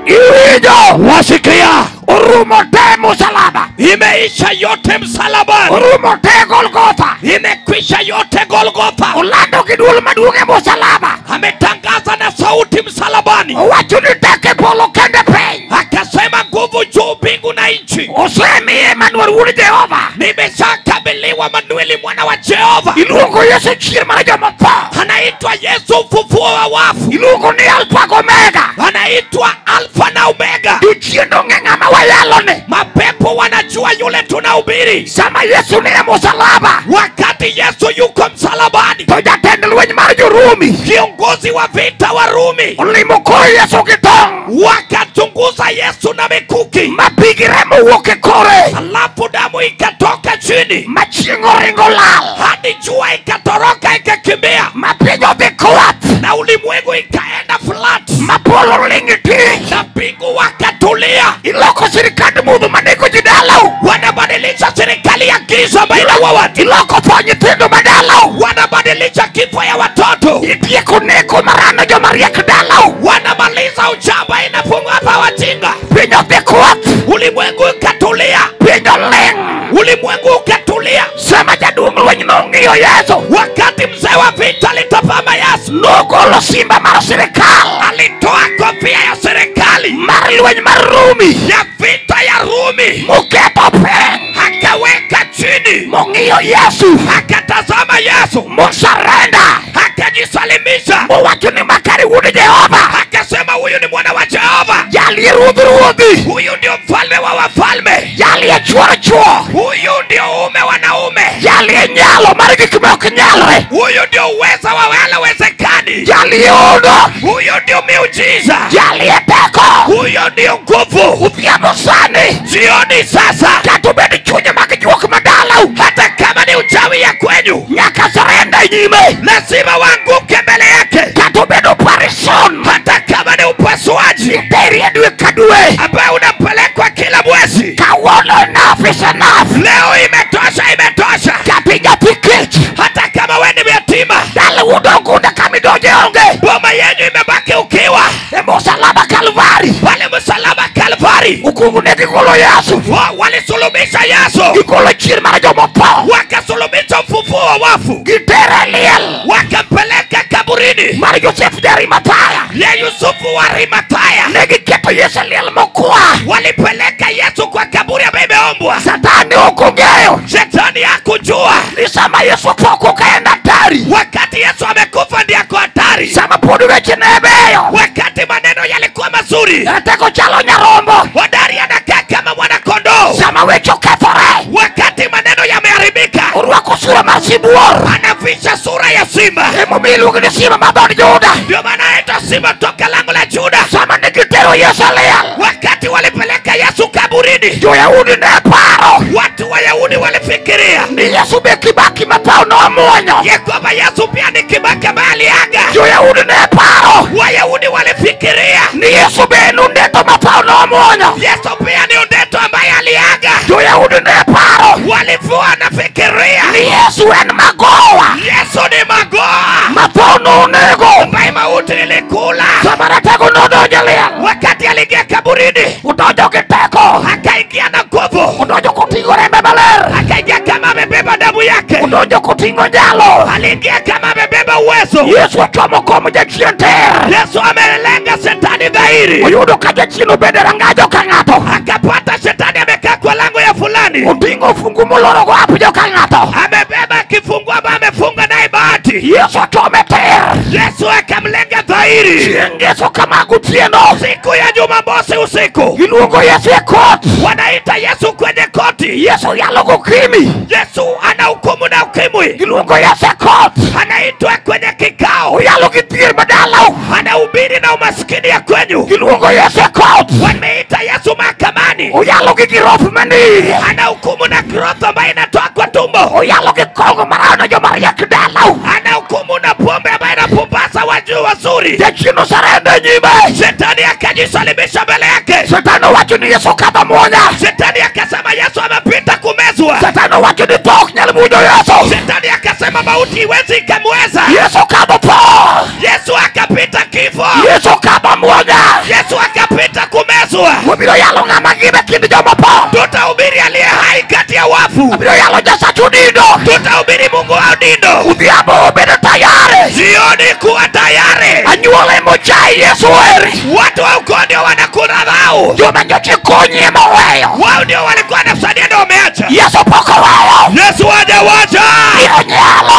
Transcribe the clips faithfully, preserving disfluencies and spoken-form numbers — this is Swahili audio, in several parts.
Iwijo wasikia urumo te msalaba. Imeisha yote msalabani. Urumo te Golgotha. Imekwisha yote Golgotha. Ulando kiduol maduong' e msalaba. Ametangaza na sauti msalabani. Owacho ni teke polo kende piny. Akasema nguvu juu mbingu na nchi. Osemiye Emmanuel wuod Jehova. Nimeshakabidhiwa Manueli mwana wa Jehova. Iluongo Yesu chier mar joma tho. Anaitwa Yesu ufufuo wa wafu. Iluongo ni Alpha Omega. Anaitwa Alfa na Omega. Jochiende ong'e ng'ama wayalone. Mapepo wanajua yule tunahubiri. Sama Yesu ni e msalaba. Wakati Yesu yuko msalabani, to jatend lweny mar jo-Rumi, kiongozi wa vita wa Rumi, olimo koro Yesu gi tong'. wakachunguza Yesu na mikuki. Ma pi gi remo wuok e kore. Alafu damu ikatoka chini. Ma chieng' oringo lal. Hadi jua ikatoroka ikakimbia. Ma piny odhi kwat. Na ulimwengu ikaenda flat. Ma polo ling' tich. Na mbingu wakatulia. Iloko sirikand mudho maneko ji dalo. Wanabadilisha serikali ya giza baina wa watu. Iloko tho nyithindo madalo. Wanabadilisha kifo ya watoto. Itieko neko marano joma riek dalo. Wanamaliza ujamba inafunga hapa wajinga. Piny odhi kwat. Ulimwengu ikatulia. Piny oling'. Ulimwengu ukatulia. Sama jaduong' lweny nong'iyo Yesu. Wakati mzee wa vita alitazama Yesu, nogolo simba mar sirikal. alitoa kofia ya serikali mar lweny mar Rumi. ya vita ya Rumi. Moketo piny. Akaweka chini. Mong'iyo Yesu. Akatazama Yesu. Mosarenda. Akajisalimisha. Mowacho ni makari wuod Jehova. Akasema huyu ni mwana wa Jehova. Jalie ruodh ruodhi. Huyu ndio mfalme wa wafalme. Jalie chuor chuo. Huyu ndio uume wanaume. Jalie nyalo mar gik ma ok nyalre. Huyu ndio uweza wa wale wezekani. Jalie ono. Huyu ndio miujiza. Jalie teko. Huyu ndio nguvu. Udhiambo sani. Jioni sasa. Kata bed chunye mag juok madalo. Hata kama ni uchawi ya kwenyu, nyaka sarenda nyime. lazima waanguke mbele yake. Kata bed operation. Hata kama ni upasuaji Iterie dwe ka dwe. ambao unapelekwa kila mwezi. Kawuono enough is enough. Leo imetosha, imetosha. Kapiga pikich. Hata kama wewe ni yatima, dale udogunda kamidonje onge. boma yenu imebaki ukiwa. E msalaba Kalvari. Pale msalaba Kalvari, Ukungu ne gigolo Yesu. wa walisulubisha Yesu. Gigolo chier mar joma tho. Wakasulubisha ufufuo wa wafu. Gitere liel. Wakampeleka kaburini mar Joseph de Arimathaya. ya Yusufu wa Arimathaya. Ne giketo Yesu liel mokwa. Walipeleka Yesu kwa kaburi ambayo imeombwa. Satani okongeyo. Shetani hakujua Ni sama Yesu poko kaenda tari. wakati Yesu amekufa ndiye ako hatari. Sama podu weche nebeyo. Wakati maneno yalikuwa mazuri, Ateko chalo nyarombo. hodari anakaa kama mwana kondoo. Sama wecho kethore. Wakati maneno yameharibika, Urwako sura mar sibuor. anaficha sura ya simba. Emo miluongo ni simba ma dhod Juda. Ndio maana anaitwa simba toka lango la Juda. Sama ne gitero Yesu liel. Wakati walipeleka Yesu kaburini, Jo-Yahudi ne paro. watu wa Yahudi walifikiria Ni Yesu be Kibaki matao nomuonyo. ya kwamba Yesu pia ni Kibaki ambaye aliaga. Jo-Yahudi ne paro. Wayahudi walifikiria Ni Yesu be Nundeto matao nomuonyo. Yesu pia ni Undeto ambaye aliaga. Jo-Yahudi ne paro. Walikuwa wanafikiria Ni Yesu en magowa. Yesu ni magoa Matao nonego. ambaye mauti ilikula. Sama ratego nodonjo liel. Wakati aliingia kaburini, Udonjo gi teko. akaingia na nguvu. Udonjo koting'o rembe maler. Akaingia kama amebeba damu yake. Udonjo koting'o nyalo. Aliingia kama amebeba uwezo. Yesu ochomo komo jachien ter. Yesu amelenga shetani dhahiri. Oyudo ka jachien obede rangajo ka ng'ato. Akapata shetani amekaa kwa lango ya fulani. Oting'o fungu moloro go apujo ka ng'ato. Amebeba kifungu ambaye amefunga naye bahati. Yesu ochome ter. Yesu akamlenga dhahiri. Chieng' Yesu kamago tieno. Siku ya Jumamosi usiku, Iluongo Yesu e kot. wanaita Yesu kwenye koti. Yesu yalo gokimi. Yesu ana hukumu na ukimwi. Iluongo Yesu e kot. Anaitwa kwenye kikao. Oyalo gi thier madalo. Anahubiri na umaskini ya kwenyu. Iluongo Yesu e kot. Wameita Yesu mahakamani. Oyalo gi girofu mani. Ana hukumu na growth ambayo inatoa kwa tumbo. Oyalo gi kongo marano joma riek dalo. Ana hukumu na pombe ambayo inapumbaza wajuu wazuri. Jachien osarende nyime. Shetani akajisalimisha mbele yake. Shetani owacho ni Yesu kadho muonya. Shetani akasema Yesu amepita kumezwa. Shetani owacho ni tho ok nyal muonyo Yesu. Shetani akasema mauti iwezi ikamweza. Yesu kadho tho. Yesu akapita kifo. Yesu kadho muonya. Yesu akapita ku ngima kind joma po. Tutahubiri aliye hai kati ya wafu. Abiro yalo Nyasachu nindo. Tutahubiri Mungu wa nindo. Udhiambo bedo tayari. Jioni kuwa tayari. Anyuola mochai Yesu eri. Watu wa ukoo ndio wanakula dhao. Joma nyochi konye moweyo. Wao ndio walikuwa wanasaidia ndio wameacha. Yesu poko wayo. Yesu hajawacha. Iyo nyalo.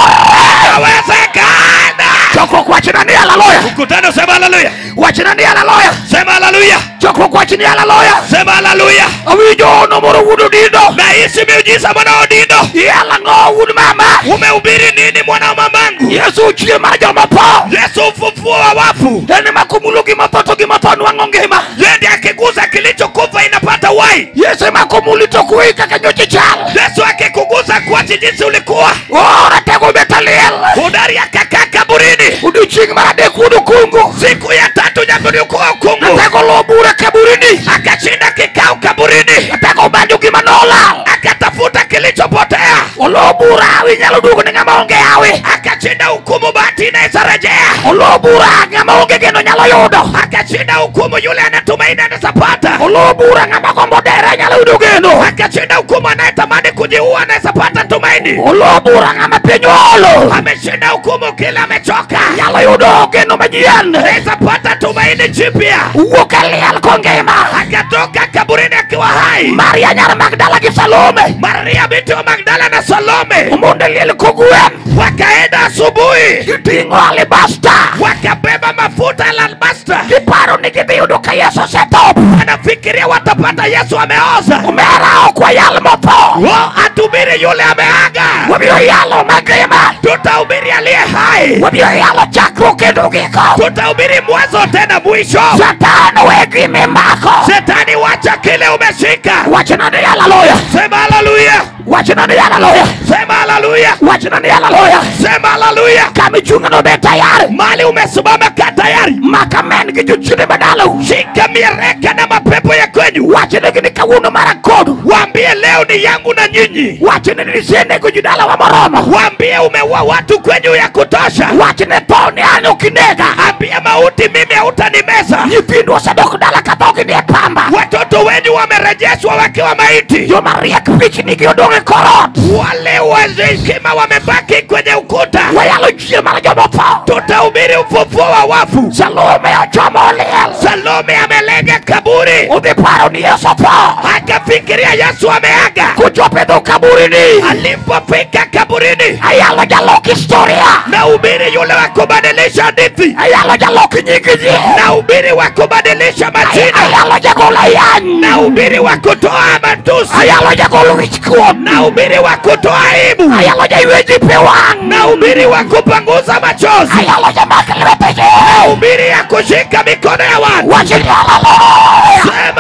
Hawezekana. Choko kwa china ni haleluya. Mkutano sema haleluya. Wachina ni haleluya. Sema haleluya. Choko kwa chini haleluya. Sema haleluya. Awijo no moro wudu dindo. Na hisi miujiza mwana wa dindo. Yala ngo wudu mama. Umehubiri nini mwana wa mamangu? Yesu uchie maja mapo. Yesu ufufuo wa wafu. Tene makumulugi mapoto gimatonu angongema. Yende akiguza kilichokufa inapata uhai. Yesu makumulito kuika kanyochi chal. Yesu akikuguza kuachi jinsi ulikuwa. Ora tego betaliel. Udari akaka kaburini. Uduching marade kudu kungu. Siku ya tatu nyambuni ukuwa ukungu. Tego lobura kaburini. Akashinda kikao kaburini. Tego banyu gimanola. Akatafuta kilichopotea. Olobura awi nyalo dugo ni ngama onge awi. Akashinda hukumu bahati inaweza rejea. Olobura ngama onge geno nyalo yudo. Akashinda hukumu yule anatumaini anazapata. Olobura ngama kombodere nyalo yudo geno. Akashinda hukumu anayetamani kujiua anazapata tumaini. Olobura ngama penyolo. Ameshinda hukumu kila amechoka. Nyalo yudo geno majian. Anazapata tumaini jipya. Uokalial kongema. Akatoka kaburini akiwa hai. Maria nyara Magdala ki Salome. Maria binti wa Magdala na Salome. Umondeliel koguen. Wakaenda asubuhi. Kitingo alibasta. Wakabeba mafuta ya alabasta. Kiparo nikidhiudo ka Yesu setop. Anafikiria watapata Yesu ameoza. Umerao kwa yal mopo. Wao atubiri yule ameaga. Wabio yalo magema. Tutahubiri aliye hai. Wabio yalo chakro kedugiko. Tutahubiri mwanzo tena mwisho. Satani wegi mimako. Shetani wacha kile umeshika. Wachina ni haleluya. Sema haleluya. Wachina ni haleluya. Sema haleluya. Wachina ni haleluya. Sema haleluya. Kami chunga no be tayari. Mali umesimama ka tayari. Makamen kijuchini badalo. Shika miereka na mapepo ya kwenyu. Wachina gini kawuno marakodu. Waambie leo ni yangu na nyinyi. Wachina nisende kujidala wa moroma. Waambie umeua watu kwenyu ya kutosha. Wachina poni ano kinega. Ambia mauti mimi hautanimeza. Nyipindu wasadoko dala katoki ni pamba. Watoto wenyu wamerejeshwa wakiwa maiti. Yo Maria kipichi ni kiodonge korot. Wale wazikima wamebaki kwenye ukuta. Wayalo jie mara jomopo. Tutahubiri ufufuo wa wafu. Salome ya chomoliel. Salome amelega kaburi. Udhiparo ni Yesu po. Akafikiria Yesu ameaga. Kuchopedo kaburini. Alipofika kaburini. Ayalo jaloki historia. Na ubiri yule wa kubadilisha hadithi. Ayalo jaloki nyingizi. Na ubiri wa kubadilisha majina. Ayalo jagola yan. Na ubiri wa kutoa matusi. Ayalo jagolo wichkuo. Na ubiri wa kutoa aibu. Ayalo jaiweji pewang. Na ubiri wa kupanguza machozi. Ayalo jamakaliwe peje. Na ubiri ya kushika mikono ya watu. Wachili haleluya. Sema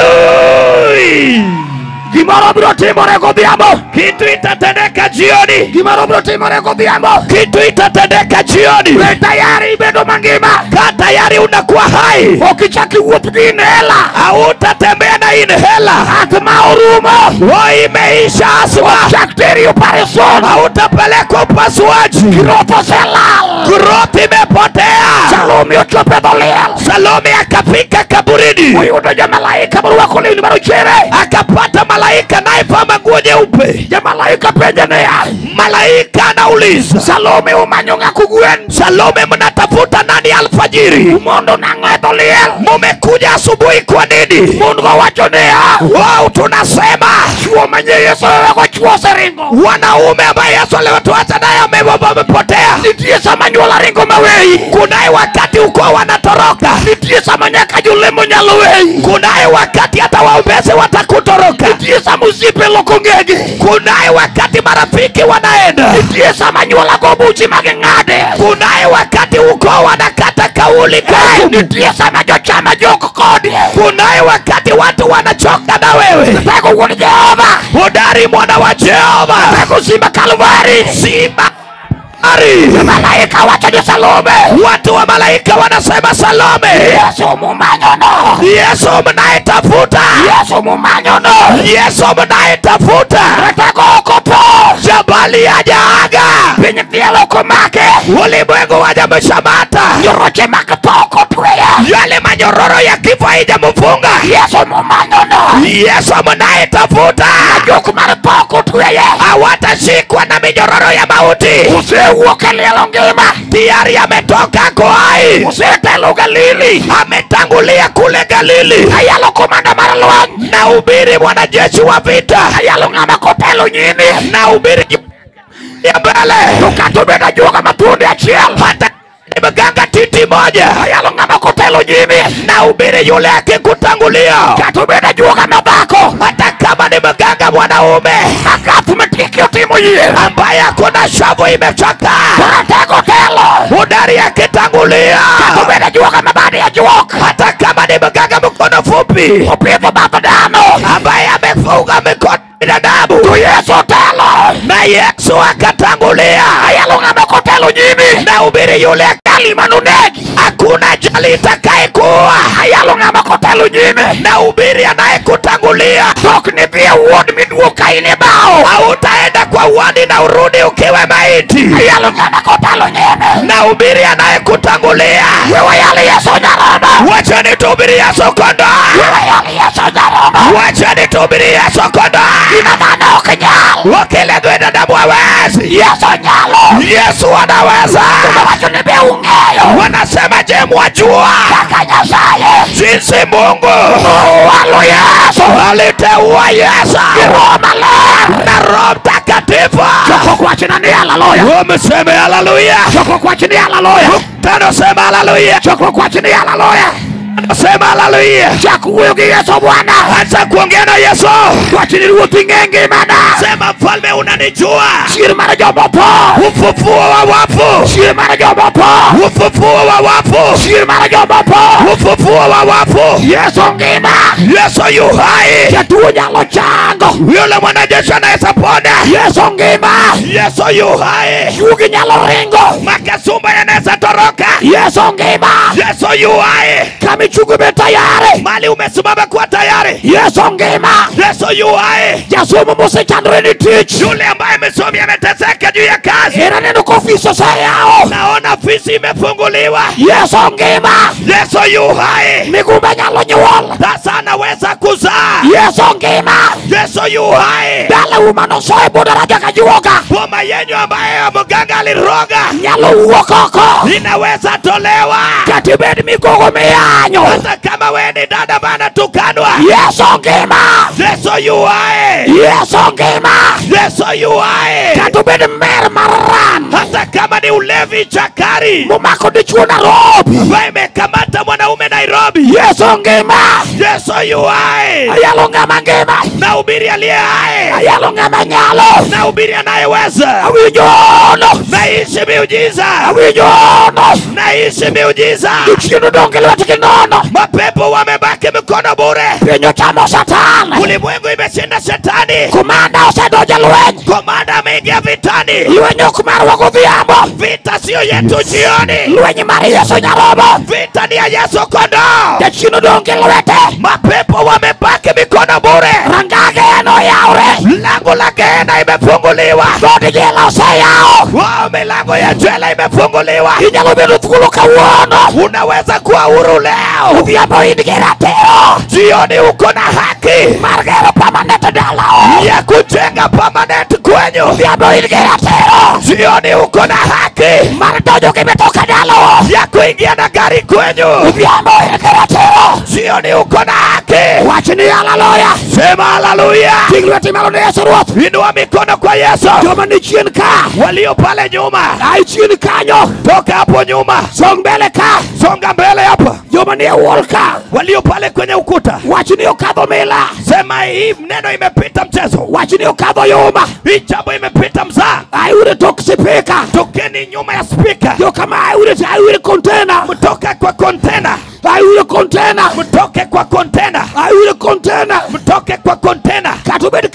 haleluya. Gimoro biro timore godhiambo. Kitu itatendeka jioni. Gimoro biro timore godhiambo. Kitu itatendeka jioni. Be tayari bedo mangima. Kaa tayari unakuwa hai. Okichaki wuoth gi inhela. Hautatembea na inhela. Atma orumo. Wao imeisha asma. Chak teri operation. Hautapelekwa upasuaji. Kiroto selal. Growth imepotea. Salome ochope doliel. Salome akafika kaburini. Uyudo ja malaika barwako lewni marochere. Akapata malaika naye vaa nguo nyeupe. Ja malaika penja ne ya. Malaika anauliza, Salome umanyo ng'ako gwen. Salome mnatafuta nani alfajiri? Umondo nang'o doliel. Mumekuja asubuhi kwa nini? Mundu wacho ne ya. Wao tunasema Chuo manye Yesu wako chuo seringo. wanaume ambaye Yesu aliwatuacha naye amepotea. Nitie sama nyuola ringo mawei. Kunaye wakati uko wanatoroka. Nitie sama nyaka julemo nyalo wei. Kunaye wakati hata waombezi watakutoroka. Nitie sama usipe loko ngege. Kunaye wakati marafiki wanaenda. Nitie sama nyuola gobuchi mageng'ade. Kunaye wakati uko wanakata kauli kau. Nitie sama jochama joko kodi. Kunaye wakati watu wanachoka na wewe. Peko uoni Jehova. Hodari mwana wa Jehova. Peko simba Kalvari. Simba Ari. Malaika wacho ni Salome. Watu wa malaika wanasema Salome. Yesu mumanyono. Yesu mnayetafuta. Yesu mumanyono. Yesu mnayetafuta. Peko okopo. Jabali hajaaga. Penye tielo komake. Ulimwengu hajamshamata. Nyoroche makatoko tuya. Yale minyororo ya kifo haijamfunga. Yesu mumanyono. Yesu mnayetafuta hawatashikwa na minyororo ya mauti. Tayari ametoka kwai. Galili. Ametangulia kule Galili. Na ubiri mwanajeshi wa vita. Na ubiri ya mbele. Tukatubeda juga matundi achiel. Hata mganga titi moja. Na ubiri yule akikutangulia. Katubeda juga mabako. Hata kama ni mganga mwanaume. Makafu metikio timu yie. Ambaye kuna shavu imechoka. Tunateko telo. Udari akitangulia. Katubeda juga mabadi ya juok. Hata kama ni mganga mkono fupi. Upivo baba dano. Ambaye amefunga mikono binadamu. Tu Yesu telo. Na Yesu akatangulia. Ayalunga makotelo nyini. Na ubiri yule akali manunegi. Hakuna jali itakayekuwa. Ayalunga makotelo nyini. Na ubiri anayekutangulia. Tok ni pia uod miduoka ini bao. Hautaenda kwa uwani na urudi ukiwa maiti. Ayalunga makotelo nyini. Na ubiri anayekutangulia. Wewe yali Yesu nyarama. Wacha nitubiri Yesu kondo. Wewe yali Yesu nyarama. Wacha nitubiri Yesu kondo. Ina mana okenyal. Wakile gweda damu hawezi. Yesu nyalo. Yesu anaweza. Tumawacho nipe ungeyo. Wanasema je mwajua. Kaka nyasaye. Jinsi Mungu. Walo Yesu. Aliteua Yesu. Kiroma le. Na Roho Mtakatifu. Choko kwa chini ni haleluya. Wameseme haleluya. Choko kwa chini haleluya. Tano sema haleluya. Choko kwa chini haleluya. Sema haleluya. Chaku uyogi Yesu Bwana. Anza kuongea na Yesu. Kwa chini ruti ngenge mana. Sema mfalme unanijua. Shiri mara jombo po. Ufufuo wa wafu. Shiri mara jombo po. Ufufuo wa wafu. Shiri mara jombo po. Ufufuo wa wafu. Yesu ngima. Yesu yu hai. Chatuo nyalo chango. Yule mwanajeshi anaweza pona. Yesu ngima. Yesu yu hai. Yugi nyalo ringo. Makasumba yanaweza toroka. Yesu ngima. Yesu yu hai. Kami chugu betayare. Mali umesimama kuwa tayari. Yesu ngima. Yesu yu hai. Jasumu muse chandreni teach. Yule ambaye amesomi ameteseka juu ya kazi. Era neno kofiso sayao. Naona ofisi imefunguliwa. Yesu ngima. Yesu yu hai. Migumba nyalo nyuol. Sasa anaweza kuzaa. Yesu ngima. Yesu yu hai. Dala umano soe bodaraja kajuoga. Boma yenyu ambaye mganga aliroga. Nyalo uokoko. Inaweza tolewa. Katibed migogo meyanyo. Hata kama we ni dada bana tukanwa. Yesu ngima. Yesu yu hai. Yesu ngima. Yesu yu hai. Katibed mer maran. Hata kama ni ulevi chakari. Mumako dichuo Nairobi. Ambaye imekamata mwanaume Nairobi. Yesu ngima. Yesu yu hai. Ayalo ngama ngima. Na ubiri aliye hai. Ayalo ngama nyalo. Na ubiri anayeweza. Awijono. Naishi miujiza. Awijono. Naishi miujiza. Chino donge lwati kinono. Mapepo wamebaki mikono bure. Penyo chamo satani. Ulimwengu imeshinda shetani. Kumanda usadoja luenyi. Komanda ameingia vitani. Luenyo kumara wako viambo. Vita sio yetu jioni. Luenyi mari Yesu nyarobo. Vita ni ya Yesu kondo. Chino donge lwete. Mapepo wamebaki mikono bure. Rangage eno yaure. Lango la Gehenna imefunguliwa. Dodi jela usayao. Wao milango ya jela imefunguliwa. Inyalo bedo thukuluka uono. Unaweza kuwa huru leo. Uviambo indigera teo. Jioni uko na haki. Margero permanente dalao. Ya kujenga permanent kwenyu. Uviambo indigera teo. Jioni uko na haki. Mardojo kimetoka dalao. Ya kuingia na gari kwenyu. Uviambo indigera teo. Jioni uko na haki. Wachini haleluya. Sema haleluya. Tinglueti malo ni Yesu ruoth. Inua mikono kwa Yesu. Joma ni chien ka. Walio pale nyuma. Ai chien kanyo. Toka hapo nyuma. Song mbele ka. Songa mbele hapa. Joma ni wall ka. Walio pale kwenye ukuta. Wachini ukadho mila. Sema hii neno imepita mchezo. Wachini ukadho yuma. Hii jambo imepita mzaa. Ai ure tok sipika. Tokeni nyuma ya speaker. Yo kama ai ure ai ure container. Mtoka kwa container. Ai ure container. Mtoke kwa container. Ai ure container. Mtoke kwa container. Katubedi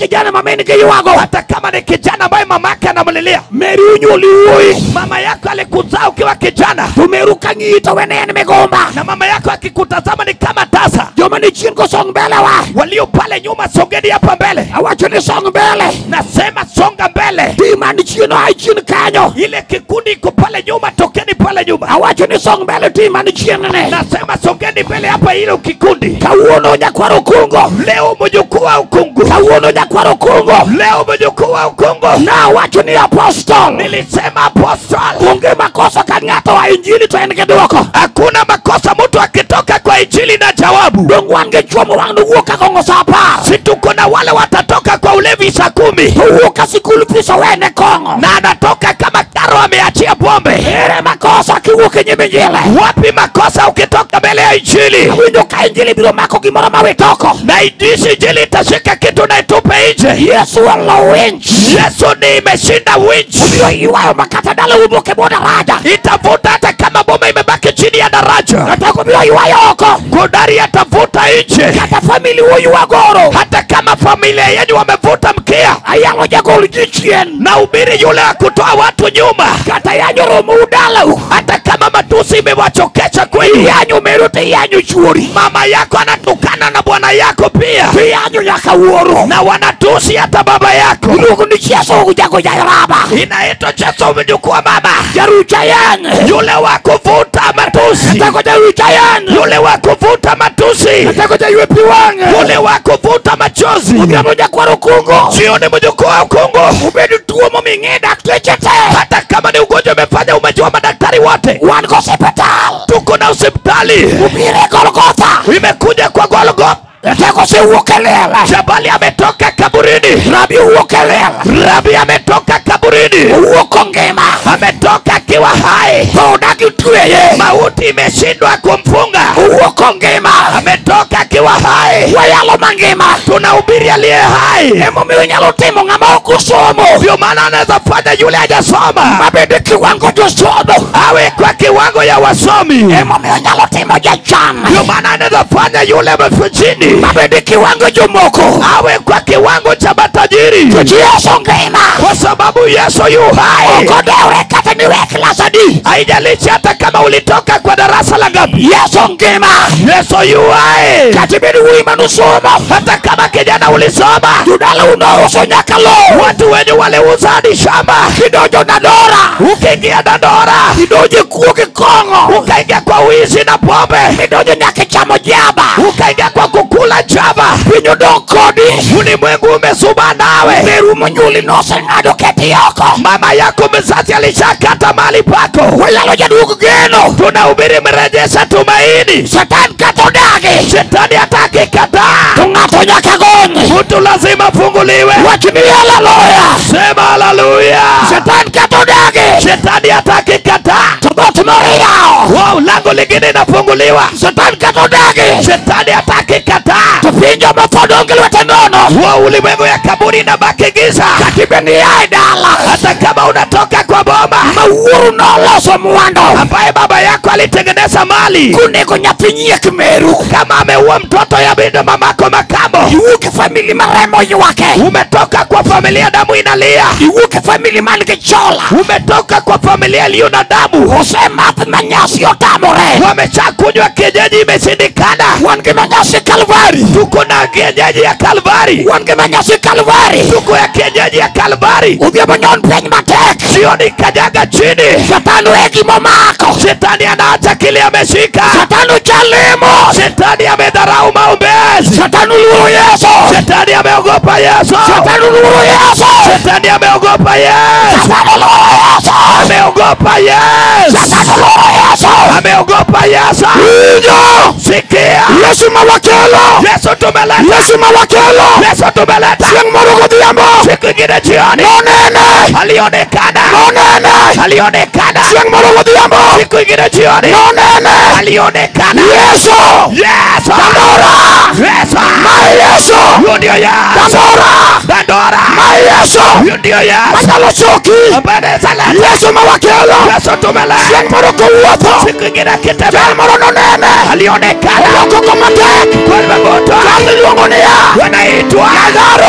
kijana mameni kiyuago, hata kama ni kijana ambaye mamake anamlilia. Meri unyuli uoi, Mama yako alikuzaa ukiwa kijana, tumeruka ngito wene ni megomba, na mama yako akikutazama ni kama tasa. joma ni chini ko song mbele wa, Walio pale nyuma songeni hapa mbele. awacho ni song mbele, Nasema songa mbele. tima ni chini hai chini kanyo, Ile kikundi iko pale nyuma, tokeni pale nyuma. awacho ni song mbele, tima ni chini ne, Nasema songeni mbele hapa ile kikundi. kawuono nyakwaro kungo, Leo mjukuu wa ukungu. kawuono nyakwaro kungo, Leo mjukuu wa ukungu. na awacho ni apostol, Nilisema apostol. unge makosa kangato wa injili to enke duoko, Hakuna makosa mtu akitoka kwa injili na jawabu. dongwange chuomo wangu uoka kongo sapa, Si tuko na wale watatoka kwa ulevi saa kumi, uoka sikulu pisa wene kongo, na anatoka kama karo ameachia pombe. ere makosa kiwuke nyemejele, Wapi makosa ukitoka mbele ya injili? winyo ka injili bilo mako kimora mawetoko, Na idisi injili itashika kitu na itupe nje. Yesu wala winch, Yesu ni imeshinda winch. ubiyo iwayo makata dala uboke boda raja, Itavuta hata kama bomba imebaki chini ya daraja. natako biyo iwayo oko, Godari atavuta nje. kata famili uyu wagoro, Hata kama familia yenu wamevuta mkia. ayalo jagol jichien, Na ubiri yule akutoa watu nyuma. kata yanyo romu udala, Hata kama matusi imewachokesha kweli. yanyo merute yanyo chuori, Mama yako anatukana na bwana yako pia. yanyo yaka uoro, Na wanatusi hata baba yako. unugu ni cheso ujago jairaba, Inaitwa Yesu mjukuu wa mama. jarucha yan, Yule wa kuvuta matusi. natako jarucha yan, Yule wa kuvuta matusi. natako jayuepi wange, Yule wa kuvuta machozi. ubiyo jakwaro kungo, Sio ni mjukuu wa ukungu. ubedu tuo momingi daktechete, Hata kama ni ugonjwa umefanya umejua madaktari wote. wan ko sepetal, Tuko na hospitali. upire Golgotha, Imekuja kwa Golgotha. natako se uokelela, Jabali ametoka kaburini. rabi uokelela, Rabi ametoka kaburini. uoko ngema, Ametoka akiwa hai. podaki tueye, Mauti imeshindwa kumfunga. uoko ngema, Ametoka akiwa hai. wayalo mangema, Tunahubiri aliye hai. emo miwe nyalo timo ngama okusomo, Ndio maana anaweza fanya yule hajasoma mabede kiwango josomo, awe kwa kiwango ya wasomi. emo miwe nyalo timo jacham, Ndio maana anaweza fanya yule mfujini mabede kiwango jomoko, awe kwa kiwango cha matajiri, Yesu ngema, kwa sababu Yesu yu hai. okodewe kata niwe klasa di, Haijalishi hata kama ulitoka kwa darasa la ngapi. Yesu ngema, Yesu yu hai. katibidi uimanu somo, Hata kama kijana ulisoma, judala unaoso nyakalo, watu wenye waliuza hadi shamba, kidojo na dora, ukaingia Dandora, kidoje kuoke kongo, ukaingia kwa wizi na pombe, kidoje nyake chamo jaba, ukaingia kwa kukula jaba. pinyo dokodi, Ulimwengu umesuba nawe. meru mnyuli nose ngado keti yoko, Mama yako mzazi alishakata mali pako. wayalo jadugu geno, Tunahubiri mrejesha tumaini. satan kato dage, Shetani hataki kataa. tungato nyaka gonge, Mtu lazima funguliwe. wachini yala loya, Sema haleluya. satan kato dage, Shetani hataki kataa. toboti mori yao, Wow, lango lingine inafunguliwa. satan kato dage, Shetani hataki kataa. tupinjo mafodongi lwete nono, Wow, ulimwengu ya kaburi inabaki giza. katibeni ya idala, Hata kama unatoka kwa boma mawuru noloso mwando, ambaye baba yako alitengeneza mali, kuneko nyapinyie kimeru, kama ameua mtoto ya bindo mamako makamo, iwuke famili maremo yuwake, umetoka kwa familia damu inalia, iwuke famili manike chola, umetoka kwa familia iliyo na damu, usemapi manyasi otamore, wameshakunywa kienyeji imeshindikana. wange manyasi kalvari, Tuko na kienyeji ya Kalvari, wange manyasi kalvari, tuko ya kienyeji ya Kalvari. udhia manyon peny matek, Sioni kanyaga chini. satanu egi momako, Shetani anaacha kile ameshika. satanu chalimo, Shetani amedharau maombezi. satanu luo Yesu, Shetani ameogopa Yesu. satanu luo Yesu, Shetani ameogopa Yesu. satanu luo Yesu, Ameogopa Yesu. satanu luo Yesu, Ameogopa Yesu. Inyo, Sikia. Yesu mawakelo, Yesu tumeleta. Yesu mawakelo, Yesu tumeleta. siang morogo diambo, Siku ingine jioni nonene, alionekana. nonene, Alionekana. siang morogo diambo, Siku ingine jioni nonene, alionekana. Yesu, Yesu. Dandora, Yesu. my Yesu, Huyo ndio Yesu. Dandora, Dandora. my Yesu, Huyo ndio Yesu. Masalo Choki, Mbelezala. Yesu mawakelo, Yesu tumeleta. siang morogo uoto, Siku ingine kitembea. jal moro nonene, Alionekana. oloko komatek, Kwa moto. jal luongo niya, Wanaitwa Lazaro,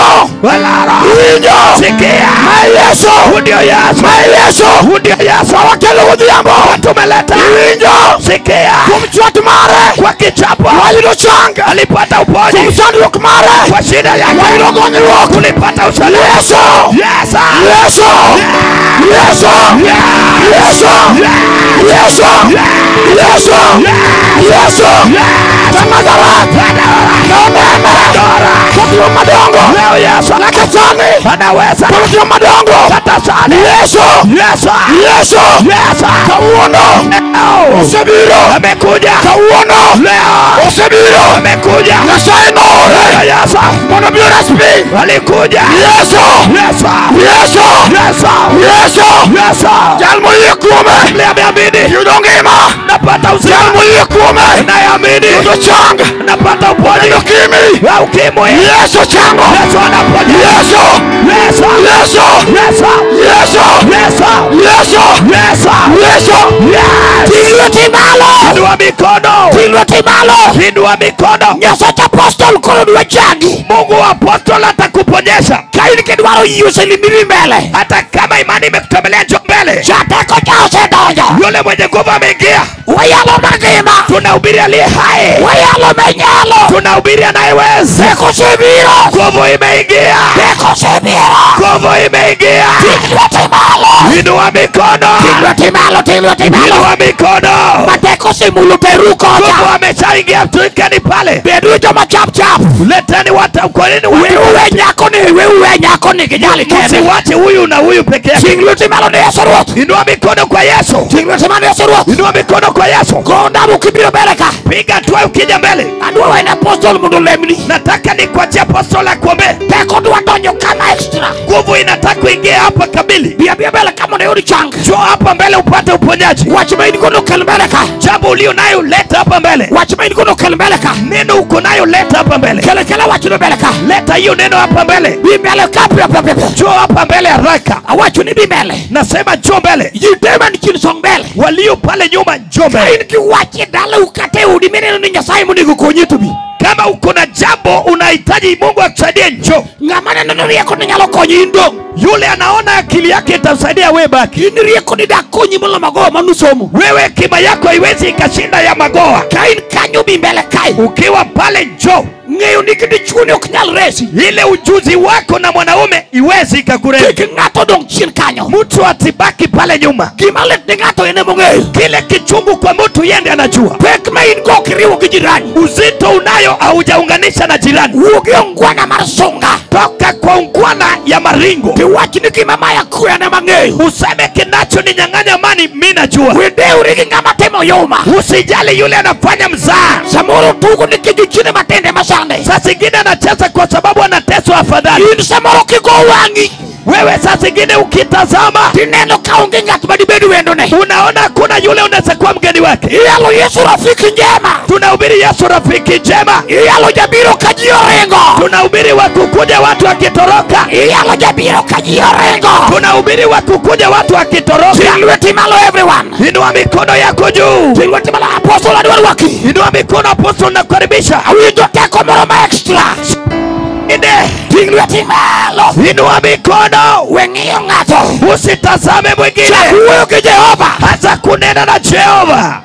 Walaro. Winjo. Sikia. Mai Yesu. Ndio Yesu. Mai Yesu. Ndio Yesu. Wakelo udhiambo. Tumeleta. Winjo. Sikia. Kumchwat mare. Kwa kichapo. Wayudo changa. Alipata uponyaji. Kumchandruok mare. Kwa shida yake. Wayudo gonyruok. Tulipata usalama. Yesu. Yesu. Yesu. Yesu. Yesu. Yesu. Yesu. Yesu. Tanagarat. Nomeme. Kwa madongo. Leo Yesu. Lakatani. Anaweza. Kwa madongo. Katasani. Yesu. Yesu. Yesu. Yesu. Kawuono. Leo. Osebiro. Amekuja. Kawuono. Leo. Osebiro. Amekuja. Nyasaye nore. Yesu. Mono biora speak. Alikuja. Yesu. Yesu. Yesu. Yesu. Yesu. Yesu. Jalmo yekume. Nimeamini. Yudongima. Napata uzima. Jalmo yekume. Naamini. Yudo chang. Napata uponyaji. Yudokimi. Wa ukimwi. Yesu chango. Yesu anaponya. Yesu. Yesu. Yesu. Yesu. Yesu. Yesu. Yesu. Yesu. Yesu. Yes. Tilwe timalo. Inua mikono. Tilwe timalo. Inua mikono. Nyasaye apostol kono dwa changi. Mungu wa apostol atakuponyesha. Kaini kidwaro yuse limiri mbele. Hata kama imani imekutembelea njoo mbele. Chateko chao sedonjo. Yule mwenye nguvu ameingia. Wayalo magima. Tunahubiri aliye hai. Wayalo menyalo. Tunahubiri anayeweza. Deko sebiro. Nguvu imeingia. Deko sebiro. Nguvu imeingia. Tilwe timalo. Inua mikono. Tilwe timalo. Tilwe timalo. Inua mikono. Mateko simulu teruko. Nguvu ameshaingia tuikeni pale. Bedu joma chap chap. Leteni watu kwa nini Wewe watu nyako ni wewe nyako ni kijali kene. usiwache huyu na huyu peke yake. Tilwe timalo ni Yesu Ruoth. Inua mikono kwa Yesu. Tilwe timalo ni Yesu Ruoth. Inua mikono kwa Yesu. Konda mukibiro beleka. Piga tu ukija mbele. Adwa wa apostol mundu lemni. Nataka nikuachie apostol akuombe. Teko dwa donyo kama extra. Nguvu inataka kuingia hapa kabili. Bia bia bela kama ni uri changa. Njoo hapa mbele upate uponyaji. Wachimaini kono kelmbeleka. Jambo ulio nayo leta hapa mbele. Wachimaini kono kelmbeleka. Neno uko nayo leta hapa mbele. Kele kele wachino beleka. Leta hiyo neno hapa mbele. Bimele kapya pya pya. Njoo hapa mbele haraka. Awachu ni bimele. Nasema njoo mbele. Yidema ni chini song mbele. Walio pale nyuma njoo mbele. Kaini ki wachi dala ukate udimene ni Nyasaye munigo konyitu bi. Kama uko na jambo unahitaji Mungu akusaidie njoo. Ngamane neno rieko ni nyalo konyi indo. Yule anaona akili yake itamsaidia wewe baki. Ini rieko ni da konyi mula magoa manusomu. Wewe kima yako haiwezi ikashinda ya magoa. Kaini kanyo bimbele kai. Ukiwa pale njoo. Ngayo nikidi chuni ukinyal resi. Ile ujuzi wako na mwanaume iwezi ikakurezi. Kiki ngato dong chin kanyo. Mtu atibaki pale nyuma. Kimalet ni ngato ene mungayo. Kile kichungu kwa mtu yende anajua. Pek ma ingo kiriwo kijirani. Uzito unayo haujaunganisha na jirani. Uogyo ngwana marasonga. Toka kwa ungwana ya maringo. Tiwachi ni kimama ya kuya na mangayo. Useme kinacho ni nyang'anya amani mimi najua. Wende urigi ngama temo yoma. Usijali yule anafanya mzaa. Samoro tuku ni kijuchine matende masande. Sasa zingine anacheza kwa sababu anateswa afadhali. Ini samoro kiko wangi. Wewe sasa zingine ukitazama Tineno kaungi ngati badibedu wendone. unaona kuna yule unaweza kuwa mgeni wake. Iyalo Yesu rafiki njema. Tunahubiri Yesu rafiki njema. Iyalo jabiro kajio rengo. Tunahubiri wakukuja watu wakitoroka. Iyalo jabiro kajio rengo. Tunahubiri wakukuja watu wakitoroka. Tilwe timalo everyone. Inua mikono yako juu. Tilwe timalo apostol adwar waki. Inua mikono apostol na kukaribisha. Awijo teko moroma extra. Inde. Tilwe timalo. Inua mikono. Wengiyo ngato. Usitazame mwingine. Chakuwe ki Jehova. Hasa kunena na Jehova.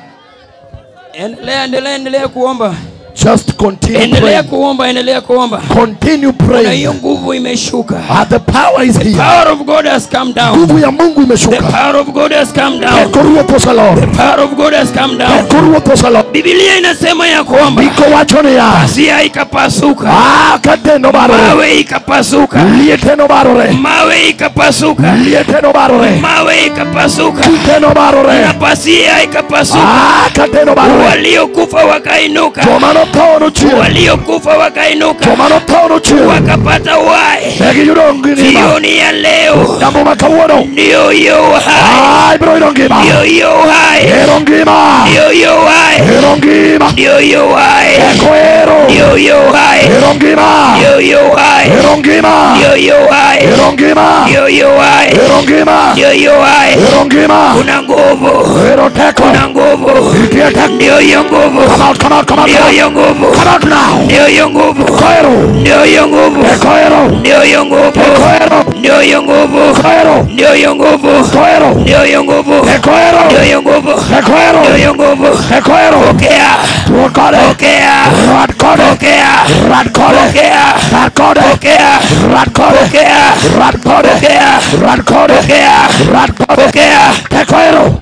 Endelea, endelea, endelea kuomba. Just continue Endelea praying. kuomba, endelea kuomba. Continue Na praying. hiyo nguvu imeshuka. Ah, the power is here. Power of God has come down. Nguvu ya Mungu The imeshuka. power of God has come down. Eko Ruoth osalore. Power of God has come down. Eko Ruoth osalore. Biblia inasema ya kwamba Iko wacho ni ya. pazia ikapasuka, Ah, kateno barore. mawe ikapasuka, Lieteno barore. mawe ikapasuka, Lieteno barore. mawe ikapasuka, Kiteno barore. na pazia ikapasuka. Ah, kateno barore. Waliokufa wakainuka, Jomano tono chie. waliokufa wakainuka, Jomano tono chie. wakapata uhai. Egi yudongi nima. Jioni ya leo Jambo makawuono. ndio hiyo uhai, Ah, bro yudongima. ndio hiyo uhai, Erongima. ndio hiyo uhai, Erongima. ndio hiyo uhai, Eko ero. ndio hiyo uhai. hai. Erongima. Yo yo hai. Erongima. Yo yo hai. Erongima. Yo yo hai. Erongima. Yo yo hai. Erongima. Kuna nguvu. Eroteko. Kuna nguvu. Ndio hiyo nguvu. Come out, come out, come out. Ndio hiyo nguvu. Come out now. Ndio hiyo nguvu. Koero. Ndio hiyo nguvu. Koero. Ndio hiyo nguvu. Koero. Ndio hiyo nguvu. Koero. Ndio hiyo nguvu. Koero. Ndio hiyo nguvu. Koero. Ndio hiyo nguvu. Koero. Ndio hiyo nguvu. Koero. Pokea. Rokore. Pokea. Radkore. Pokea. Radkore. Pokea. Radkore. Pokea. Radkore. Pokea. Radkore. Pokea. Radkore. Pokea. Radkore. Pokea. Koero.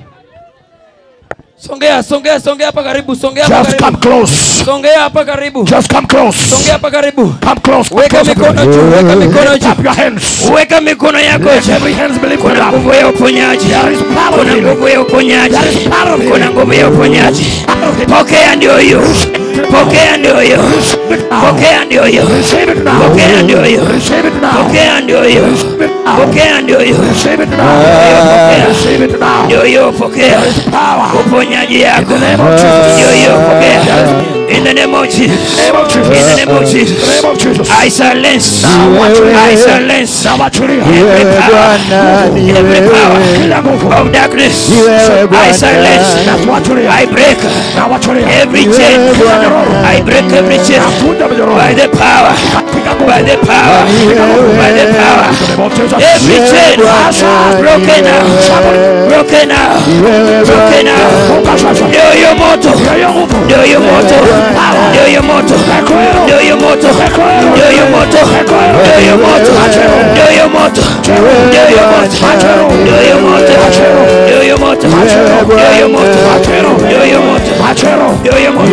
Songea, songea, songea hapa karibu, songea hapa Just come karibu. close. Songea hapa karibu. Just come close. Songea hapa karibu. Come close. Weka mikono juu, weka mikono Lift juu. up your hands. Weka mikono yako Let juu. every hands be lifted Kuna up. nguvu ya uponyaji. There is power Kuna in it. nguvu ya uponyaji. There is power in it. Kuna nguvu ya uponyaji. Pokea ndio hiyo. Pokea ndio hiyo. Receive it now. Pokea ndio hiyo. Receive it now. Pokea ndio hiyo. Receive it now. Pokea ndio hiyo. Receive it now. Pokea ndio hiyo. Receive it now. Receive it now. Ndio hiyo pokea. Power. Uponyaji yako. In the name of Jesus. Ndio hiyo pokea. In the name of Jesus. Name of Jesus. In the name of In Jesus. the name of Jesus. I silence. Now watch it. I silence. Now watch it. Every power. Every power Kila nguvu. of darkness. Now I silence. watch it. I break Now watch it. every chain. I break every chain Nafunja minyororo. by the power. By the power. By the power. In the name of Jesus. Every chain broken now. Broken now. Broken now. Ndio hiyo moto. Ndio hiyo moto. Ndio hiyo moto. Ndio hiyo moto. Ndio hiyo moto. Ndio hiyo moto. Ndio hiyo moto. Ndio hiyo moto. Ndio hiyo moto. Ndio hiyo moto. Ndio hiyo moto. Ndio hiyo moto. Ndio hiyo moto.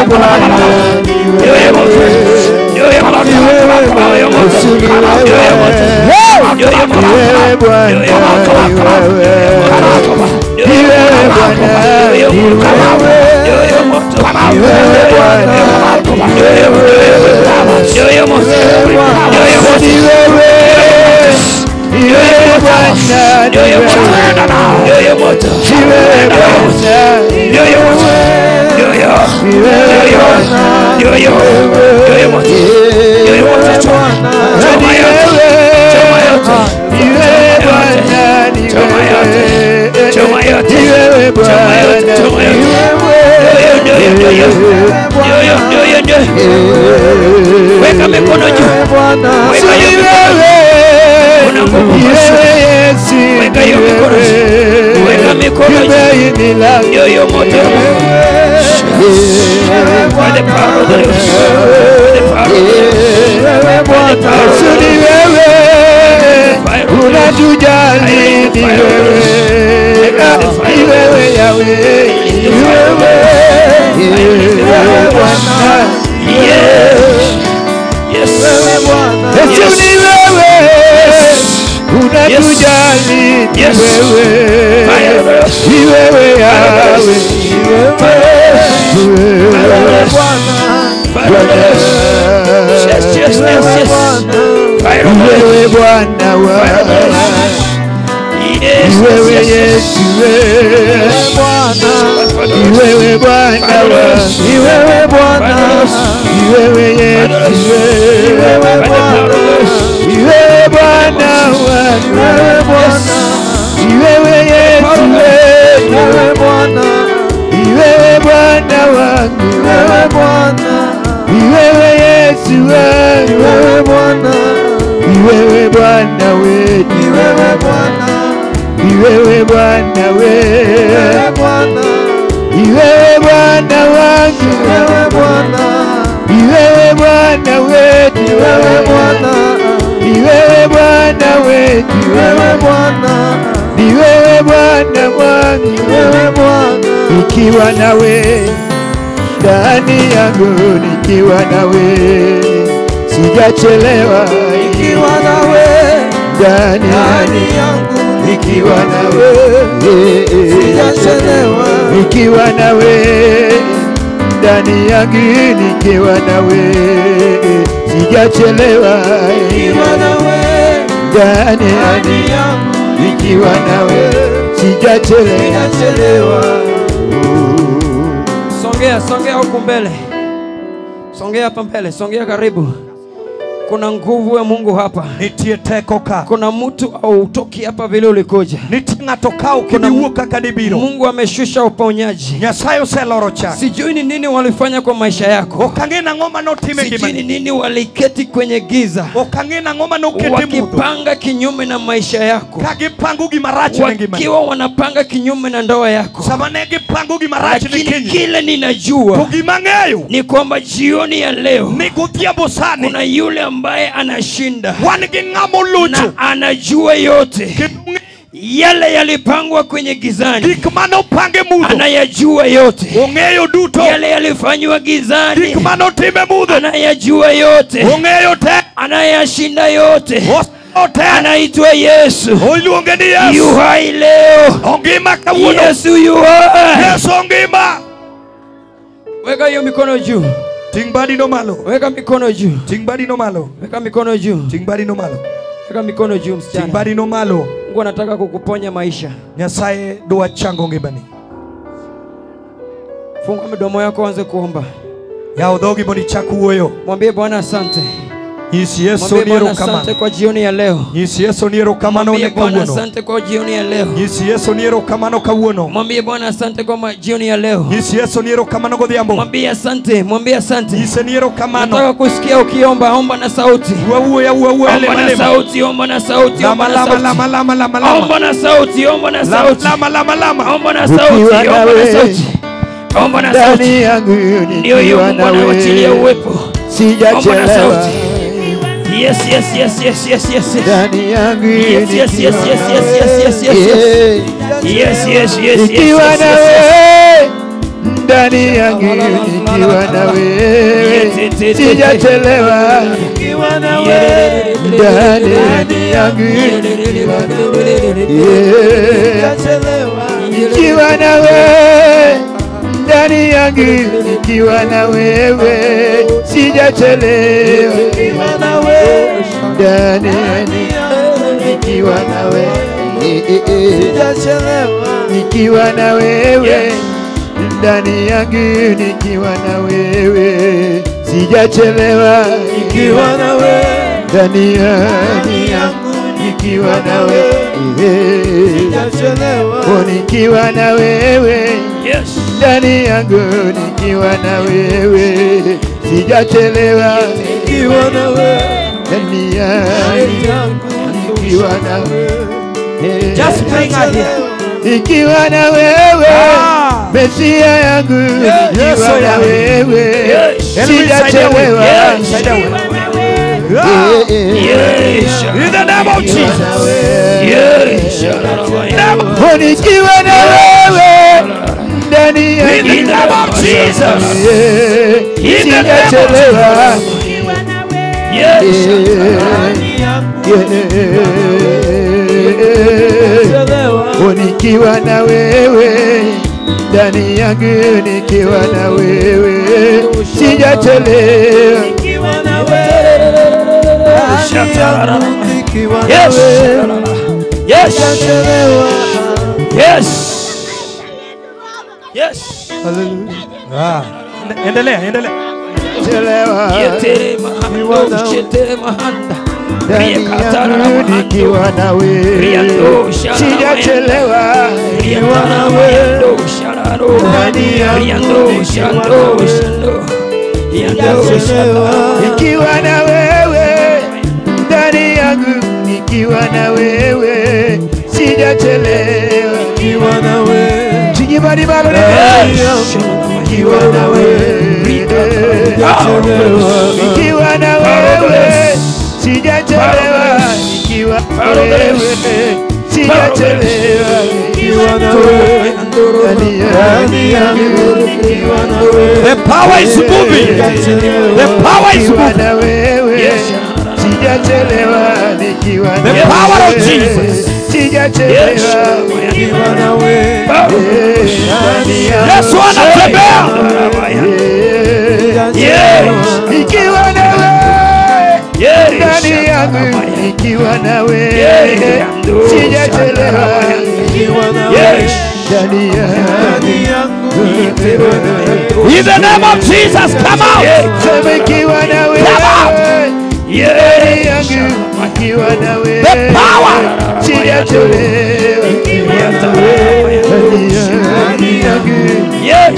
Ndio hiyo moto. Ndio hiyo moto. Ndio hiyo moto. Ndio hiyo moto. Ndio hiyo moto. Ndio hiyo moto. Weka mikono juu. Weka hiyo mikono. Kuna nguvu. Weka hiyo mikono juu. Weka mikono juu. Ndio hiyo moto. By the power of the Lord. By the power of the Lord. By the power of the Lord. Unatujali ni wewe, ni wewe Yahweh, ni wewe, ni wewe Bwana. Yes. Wewe Bwana. Yesu ni wewe. Unatujali ni wewe. Ni wewe Yahweh, ni wewe. Wewe Bwana. Yes, yes, yes, yes. Wewe Bwana wa wewe Yesu wewe Bwana, wewe Bwana wa wewe Bwana, wewe Yesu wewe Bwana, wewe Bwana wa wewe Bwana, wewe Yesu wewe Bwana, wewe Bwana wa wewe Bwana, wewe Yesu wewe Bwana. Wewe Bwana wetu, wewe Bwana, wewe Bwana wewe Bwana, wewe Bwana wangu, wewe Bwana, wewe Bwana wetu, wewe Bwana, wewe Bwana wetu, wewe Bwana, wewe Bwana wangu, wewe Bwana, nikiwa nawe ndani yangu, nikiwa nawe sijachelewa, nikiwa nawe ndani yangu, nikiwa nawe sijachelewa, nikiwa nawe ndani yangu, nikiwa nawe sijachelewa, nikiwa nawe ndani yangu, nikiwa nawe sijachelewa. Songea, songea huku mbele. Songea hapa mbele, songea karibu. Kuna nguvu ya Mungu hapa. Nitie teko ka. Kuna mtu au utoki hapa vile ulikuja. Nitinga toka ukibiuka kadibiro. Mungu ameshusha uponyaji. Nyasaye oseloro chak. Sijui ni nini walifanya kwa maisha yako. Okangena ngoma no time gimani. Sijui ni nini waliketi kwenye giza. Okangena ngoma no keti mudu. Wakipanga kinyume na maisha yako. Kagipangu gimarachi na gimani. Wakiwa wanapanga kinyume na ndoa yako. Samanegi pangu gimarachi ni kinyi. Kile ninajua. Tugimangeyo. Ni kwamba jioni ya leo. Nikutia bosani. Kuna yule ambaye anashinda. Wanigingamo luchu. Na anajua yote. Yale yalipangwa kwenye gizani. Dikmano pange mudo. Anayajua yote. Ongeyo duto. Yale yalifanywa gizani. Dikmano time mudo. Anayajua yote. Ongeyo te. Anayashinda yote. Ote. Anaitwa Yesu. Ongeni Yesu. Yu hai leo. Ongima kawuno. Yesu yu hai. Yesu ongima. Weka hiyo mikono juu. Tingbadi no malo. Weka mikono juu. Tingbadi no malo. Weka mikono juu. Tingbadi no malo. Weka mikono juu msichana. Tingbadi no malo. Mungu anataka kukuponya maisha. Nyasaye dua chango ngibani. Funga midomo yako anze kuomba. Ya udhogi boni chaku uoyo. Mwambie Bwana asante. Yisi Yesu ni Bwana asante kwa jioni ya leo. Yisi Yesu ni rokamano ne kawuono. Mwambie Bwana kawuono. asante kwa jioni ya leo. Yisi Yesu ni rokamano kawuono. Mwambie Bwana asante kwa jioni ya leo. Yisi Yesu ni rokamano godhiambo. Mwambie asante, mwambie asante. Yisi ni rokamano. Nataka kusikia ukiomba, omba na sauti. Uwe ya uwe uwe omba na sauti, omba na sauti, omba na sauti. Lama lama lama lama. Omba na sauti, omba na sauti. Lama lama lama. Omba na sauti, omba na sauti. Omba na sauti. Ndio hiyo Mungu anawachilia uwepo. Sijachelewa. Yes, yes, yes, yes, yes, yes. Ndani yangu yes, yes, yes, yes, yes, yes, yes, yes. Yes, yes, yes, yes. Nikiwa na wewe ndani yangu nikiwa na wewe sijachelewa. Nikiwa na wewe ndani yangu nikiwa na wewe sijachelewa. Nikiwa na wewe ndani yangu nikiwa na wewe sijachelewa. Nikiwa na wewe ndani yangu nikiwa na wewe sijachelewa. Nikiwa na wewe ndani yangu nikiwa na wewe sijachelewa. Nikiwa na wewe ndani yangu nikiwa na wewe sijachelewa. Nikiwa na wewe ndani yangu nikiwa na wewe sijachelewa. Nikiwa na wewe ndani yangu nikiwa na wewe just playing out here. Nikiwa na wewe Mesia yangu nikiwa na wewe sijachelewa. In the name of Jesus. Yes. Nikiwa na wewe ndani yangu In the name of Jesus. sijachelewa. Yes. Nikiwa na wewe ndani yangu nikiwa na wewe sijachelewa. Nikiwa na wewe Yes. Yes. Yes. Yes. Ah, endelea, endelea. chelewa. Yetere mahanda, yetere mahanda. Ndani yangu nikiwa na wewe sijachelewa. Nikiwa na wewe ndani yangu nikiwa na wewe sijachelewa. Nikiwa na wewe ndani yangu nikiwa na wewe sijachelewa. Nikiwa na wewe sijibali balo nikiwa na wewe nikiwa na wewe sijachelewa. Nikiwa na wewe sijachelewa. Nikiwa na wewe ndani yangu nikiwa na wewe The power is moving. The power is moving. na wewe sijachelewa. Nikiwa na The power of Jesus. sijachelewa. Nikiwa na wewe Yesu anatembea. nikiwa na wewe ndani yangu nikiwa na wewe sijachelewa. Nikiwa na wewe ndani yangu nikiwa na wewe In the name of Jesus, come out. Sema ikiwa na wewe. Come out. Ndani yangu ikiwa na wewe. The power. Sijachelewa. Ikiwa na wewe. Ndani yangu. Yes.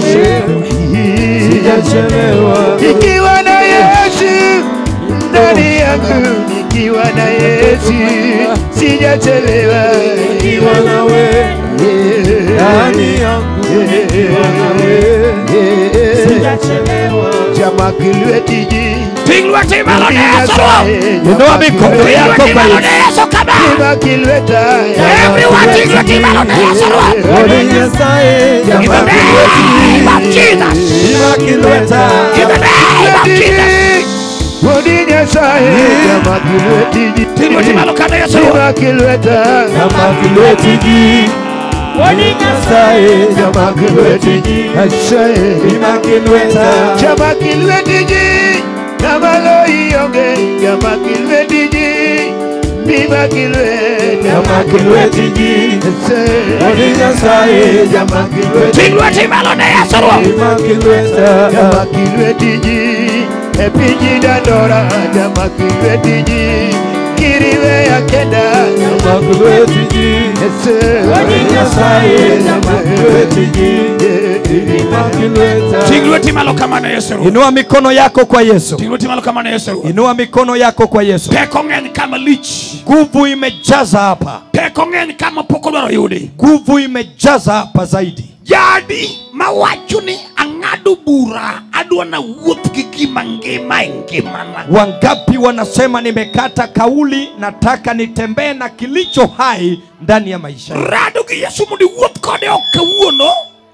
Sijachelewa. Ikiwa na Yesu ndani yangu, ikiwa na Yesu sijachelewa. Ikiwa na wewe ndani yangu, ikiwa na wewe sijachelewa. Jamaa kilwetiji Tingwa tima lo Yesu. Inua mikono yako kwa Yesu. jamaa kilweta. Everyone tingwa tima lo Yesu. In the name of Jesus. Jamaa kilweta. In the name of Jesus. Wodinya sae jamaa kilwetiji. Tingwa tima lo kana Yesu. Jamaa kilweta. Jamaa kilwetiji. Wodinya sae jamaa kilwetiji. Sae jamaa kilweta. Jamaa kilwetiji. Namalo iyonge jamaa kilwetiji. Bima kilweta. Jamaa kilwetiji. Wodinya sae jamaa kilwetiji. Tingwa tima lo Yesu. Bima kilweta. Jamaa kilwetiji. Epiji dandora jamaa kilwetiji. Kiriwe ya kenda jamaa kilwetiji. Wodinya sae jamaa kilwetiji. Bima kilweta. Tingwa tima lo kama na Yesu. Inua mikono yako kwa Yesu. Tingwa tima lo kama na Yesu. Inua mikono yako kwa Yesu. Peko ngeni kama lich. Nguvu imejaza hapa. Peko ngeni kama poko dwaro yudi. Nguvu imejaza hapa zaidi. Jadi mawacho ni ang'ado bura adwa na wuoth gi gima ngima ngimana. Wangapi wanasema nimekata kauli, nataka nitembee na kilicho hai ndani ya maisha yangu. Rado gi Yesu mundi wuoth kode ok kawuono,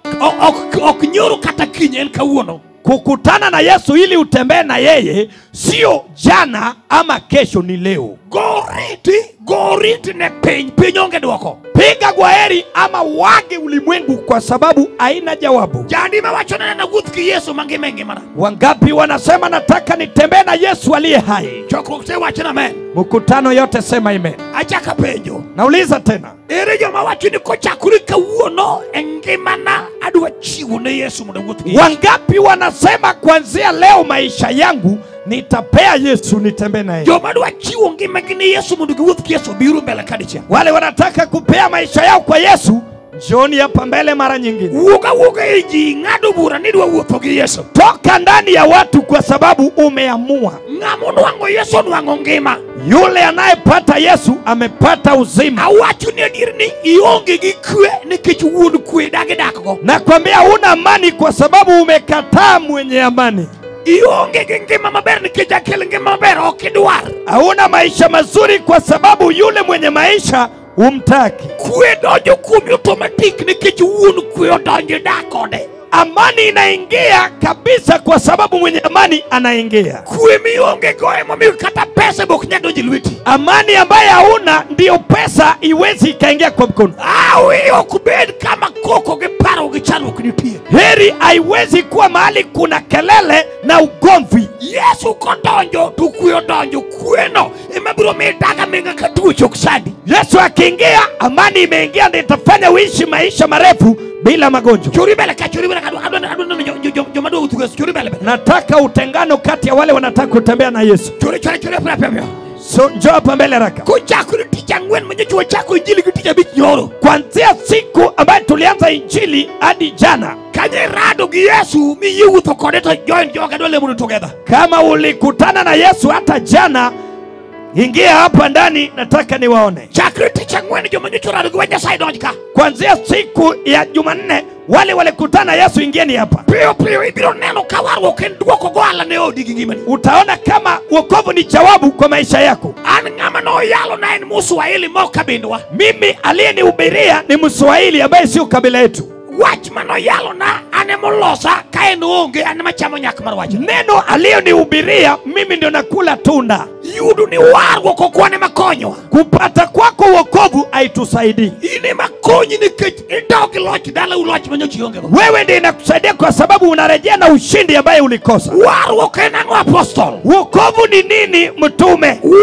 ok ok nyoro kata kiny en kawuono. Kukutana na Yesu ili utembee na yeye sio jana ama kesho, ni leo. Goriti, goriti ne piny, piny onge dwoko. Piga gwaheri ama wage ulimwengu kwa sababu haina jawabu. Jadi mawacho na na wuoth gi Yesu mangima ngimana. Wangapi wanasema nataka nitembee na Yesu aliye hai? Chokruok te wacho na amen. Mkutano yote sema amen. Achaka penjo. Nauliza tena. Ere joma wacho ni kochakuri kawuono e ngimana adwa chiwo ne Yesu mondo wuoth gi Yesu. Wangapi wanasema kuanzia leo maisha yangu nitapea Yesu nitembee naye? Joma adwa chiwo ngimagi ne Yesu mondo giwuoth gi Yesu biro mbele kadicha. Wale wanataka kupea maisha yao kwa Yesu, njoni hapa mbele mara nyingine. Wuoga wuoga eji ng'ado bura ni dwa wuotho gi Yesu. Toka ndani ya watu kwa sababu umeamua. Ng'amo nwang'o Yesu nwang'o ngima. Yule anayepata Yesu amepata uzima. Awacho ni adier ni ionge gi kwe nikech wuon kwe dagi dakgo. Nakwambia una amani kwa sababu umekataa mwenye amani. Ionge gi ngima maber nikech akel ngima maber ok idwar. Hauna maisha mazuri kwa sababu yule mwenye maisha umtaki. Kwe donjo kuomi automatic nikech wuon kwe odonjo dakode. Amani inaingia kabisa kwa sababu mwenye amani anaingia. Kwe mionge goe momiyo kata pesa bok nyadonjo lweti. Amani ambaye hauna ndio pesa iwezi ikaingia kwa mkono. Awi okubed kama koko gi paro gi chandruok nitie. Heri haiwezi kuwa mahali kuna kelele na ugomvi. Yesu kodonjo to kwe odonjo. Kweno ema biro miyo daga minga ka tuoche ok sandi. Yesu akiingia, amani imeingia, ndio itafanya uishi maisha marefu bila magonjwa. Churi bele ka churi bele ka adwa adwa joma dwa uthugo churi bele. Nataka utengano kati ya wale wanataka kutembea na Yesu. Churi churi churi pia pia. So njoo hapa mbele haraka. Kuchakuri ticha ngwen mwenye chuo chako injili kuticha bich nyoro. Kuanzia siku ambayo tulianza injili hadi jana, kanye rado gi Yesu mi yiwutho kode to join joga dole munu together. Kama ulikutana na Yesu hata jana, ingia hapa ndani, nataka niwaone. Chakuri ticha ngwen joma nyocho rado gi wanya sai donjika. Kuanzia siku ya Jumanne wale walikutana Yesu, ingieni hapa. Pio pio ibiro neno kawarwo kenduoko goala ne odi gi ngimani. Utaona kama wokovu ni jawabu kwa maisha yako. An ng'ama no yalo na en Mswahili mo kabindwa. Mimi aliyenihubiria ni Mswahili ambaye sio kabila yetu. Wach mano yalo na ane molosa ka en onge ane machamo nyak mar wach. Neno aliyonihubiria mimi ndio nakula tunda. Yudo ni warwo kokwane makonywa. Kupata kwako wokovu haitusaidii. Ine makonyi nikech idog loch dala uloch manyochi onge. Wewe ndiye inakusaidia kwa sababu unarejea na ushindi ambaye ulikosa. Warwo kenango apostol. Wokovu ni nini mtume? Warwo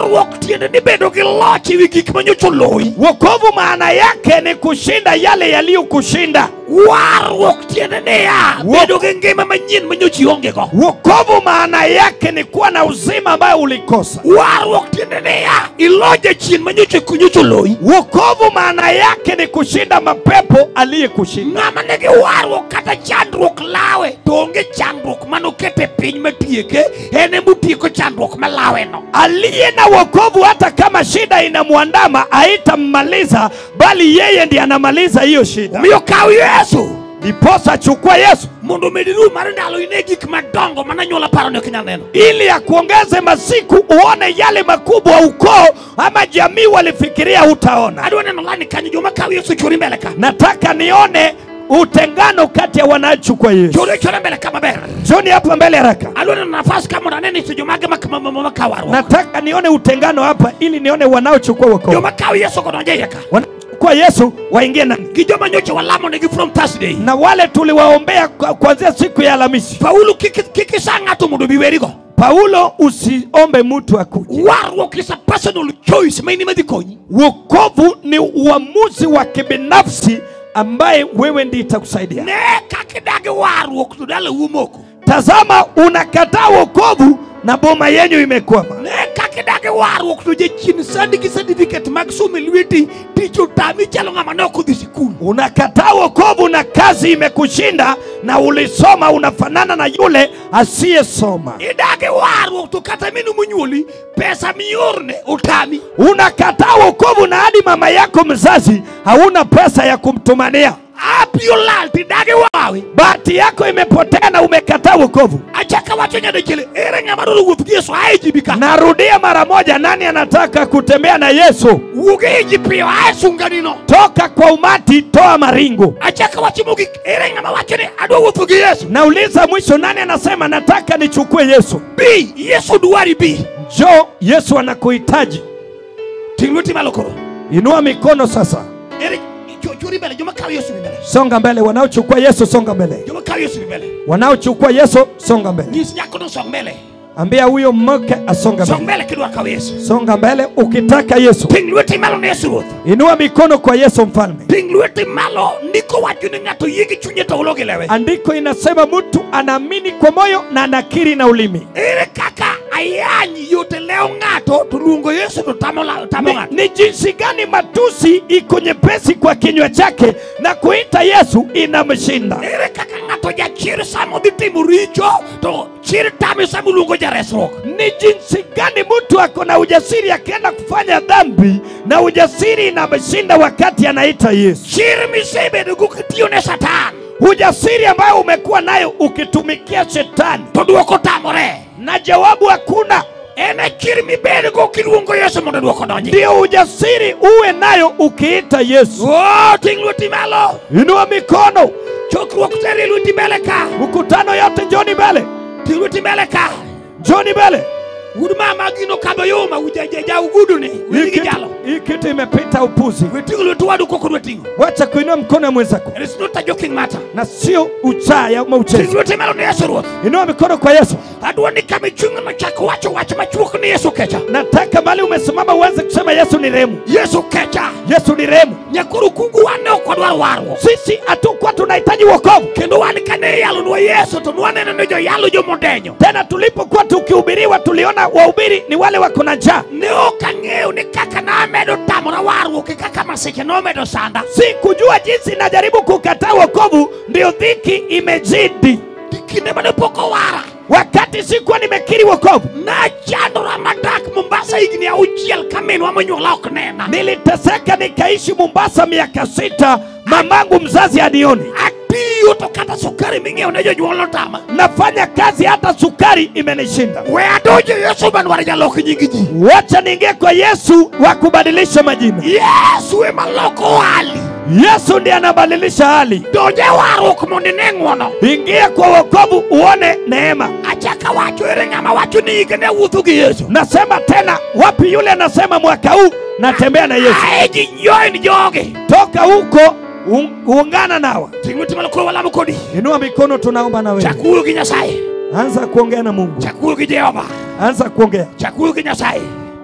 Warruok tiende ni bedo gi loch ewi gik manyocha oloyi. Wokovu maana yake ni kushinda yale yaliyokushinda. Warruok tiende niya bedo gi ngima manyien manyocha iongego. Wokovu maana yake ni kuwa na uzima ambao ulikosa. Warruok tiende niya iloje chien manyocha kunyocha oloyi. Wokovu maana yake ni kushinda mapepo aliyekushinda. Ng'ama nigi warruok kata chandruok lawe to onge chandruok manokete piny matieke, ene mutieko chandruok malawe no. Aliye na wokovu hata kama shida inamwandama haitammaliza, bali yeye ndiye anamaliza hiyo shida. Omiyo kaw Yesu. Ndiposa chukua Yesu mondo mediru mar ndalo ine gik madongo mananyola paro ne kinya neno. Ili akuongeze masiku uone yale makubwa ukoo ama jamii walifikiria hutaona. Adwa neno lani kanyo joma kaw Yesu chori mbele ka. Nataka nione utengano kati ya wanaochukua Yesu. Chori chori mbele kama ber. Joni hapa mbele haraka. Adwa neno nafasi kama nani sijomage makama mama kawaru. Nataka nione utengano hapa ili nione wanaochukua wokovu. Joma kaw Yesu kodonje yeka. Kwa Yesu waingie ndani. Kijoma nyocha walamo nigi from Thursday. Na wale tuliwaombea kuanzia siku ya Alhamisi. Paulo kiki kiki sanga to mudo biwerigo. Paulo usiombe mtu akuje. Warruok is a personal choice maini madikonyi. Wokovu ni uamuzi wa kibinafsi ambaye wewe ndiye itakusaidia. Ne kakidage warruok tudale umoko. Tazama unakataa wokovu na boma yenyu imekwama. Ne kakidage warruok tuje chini sandi ki certificate mag somo lweti ticho tami chalo ng'ama ne ok odhi sikul. Unakataa wokovu na kazi imekushinda na ulisoma unafanana na yule asiyesoma. Idage warruok to kata minu munyuoli pesa miorne utami. Unakataa wokovu na hadi mama yako mzazi hauna pesa ya kumtumania. Apio lalti dage wawe. Bahati yako imepotea na umekataa wokovu. Achaka wacho nyade chile ere ng'ama dolo wuoth gi Yesu haijibika. Narudia mara moja, nani anataka kutembea na Yesu? Wuge jipio hasunganino. Toka kwa umati, toa maringo. Achaka wacho mugi ere ng'ama wacho ne adwa wuoth gi Yesu. Nauliza mwisho, nani anasema nataka nichukue Yesu? Bi Yesu duari bi. Jo, Yesu anakuhitaji. Tingluti malokoro. Inua mikono sasa. Ere chori mbele joma kaw Yesu mbele. Songa mbele, wanaochukua Yesu songa mbele. Joma kaw Yesu mbele. Wanaochukua Yesu songa mbele. Nyis nyako no song mbele. Ambia huyo mke asonga Song mbele. mbele kidwa kaw Yesu. Songa mbele ukitaka Yesu. Tingluti malo ne Yesu ruoth. Inua mikono kwa Yesu mfalme. Tingluti malo ndiko wacho ni ng'ato yigi chunye to ulogi lewe. Andiko inasema mtu anaamini kwa moyo na anakiri na ulimi. Ere kaka ayanyi yote leo ng'ato to luongo Yesu to tamo la tamo Ni, ng'ato. ni jinsi gani matusi iko nyepesi kwa kinywa chake na kuita Yesu inamshinda. Ere kaka ng'ato jachir samo dhi timo richo to chir tame samo luongo jaresruok. Ni jinsi gani mtu ako na ujasiri akienda kufanya dhambi na ujasiri inamshinda wakati anaita Yesu. Chir misebedo go kitiyo ne Satan. Ujasiri ambayo umekuwa nayo ukitumikia shetani To duoko tamore. na jawabu hakuna. Ene chir mibedo go kiluongo Yesu mondo duoko donji. Ndio ujasiri uwe nayo ukiita Yesu. Oh, ting lweti malo. Inua mikono. Chokruok teri lweti mbele ka. Mkutano yote njoni mbele. Ting lweti mbele ka. Njoni mbele. Ud mama gino kado yoma ujajaja ugudu ni. Wigi jalo. Hii kitu imepita upuzi. Wetingo lwetu wadu koko lwetingo. Wacha kuinua mkono mwenzako. It is not a joking matter. Na sio uchaya au Ting uchezi. lweti malo ni Yesu ruoth. Inua mikono kwa Yesu. Adwa ni kama chunga machako wacho wacho machuok ni Yesu kecha. Nataka mali umesimama uanze kusema Yesu ni rehemu. Yesu kecha. Yesu ni rehemu. Nyakuru kugu wane okwadwa warwo. Sisi hatukuwa tunahitaji wokovu. Kendo wane kane yalo nwa Yesu to nwane neno jo yalo jo modenyo. Tena tulipokuwa tukihubiriwa tuliona wahubiri ni wale wako na njaa. Ne okang'eyo ni kaka na medo tamora warwo ke kaka masiche no medo sanda. Si kujua jinsi najaribu kukataa wokovu ndio dhiki imezidi. Kinde bado poko wara. Wakati sikuwa nimekiri wokovu, Na chandora madak Mombasa igni auchiel kameno amonyuola ok nena. niliteseka nikaishi Mombasa miaka sita, mamangu mzazi anioni. Atiyo to kata sukari ming'eyo ne jonyuol tama. Nafanya kazi hata sukari imenishinda. We adoje Yesu banwar jalok nyingi ji. Wacha niingie kwa Yesu wa kubadilisha majina. Yesu ema loko hali. Yesu ndiye anabadilisha hali. Doje warruok mondo ine ng'wono. Ingia kwa wokovu uone neema. Achaka wacho ere ng'ama wacho ni igene wuotho gi Yesu. Nasema tena, wapi yule anasema mwaka huu natembea na Yesu? Ae ji join joge. Toka huko uungana nawa. Ting lweti malo koro walamo kodi. Inua mikono tunaomba na wewe. Chak wuoyo gi Nyasaye. Anza kuongea na Mungu. Chak wuoyo gi Jehova. Anza kuongea. Chak wuoyo gi Nyasaye.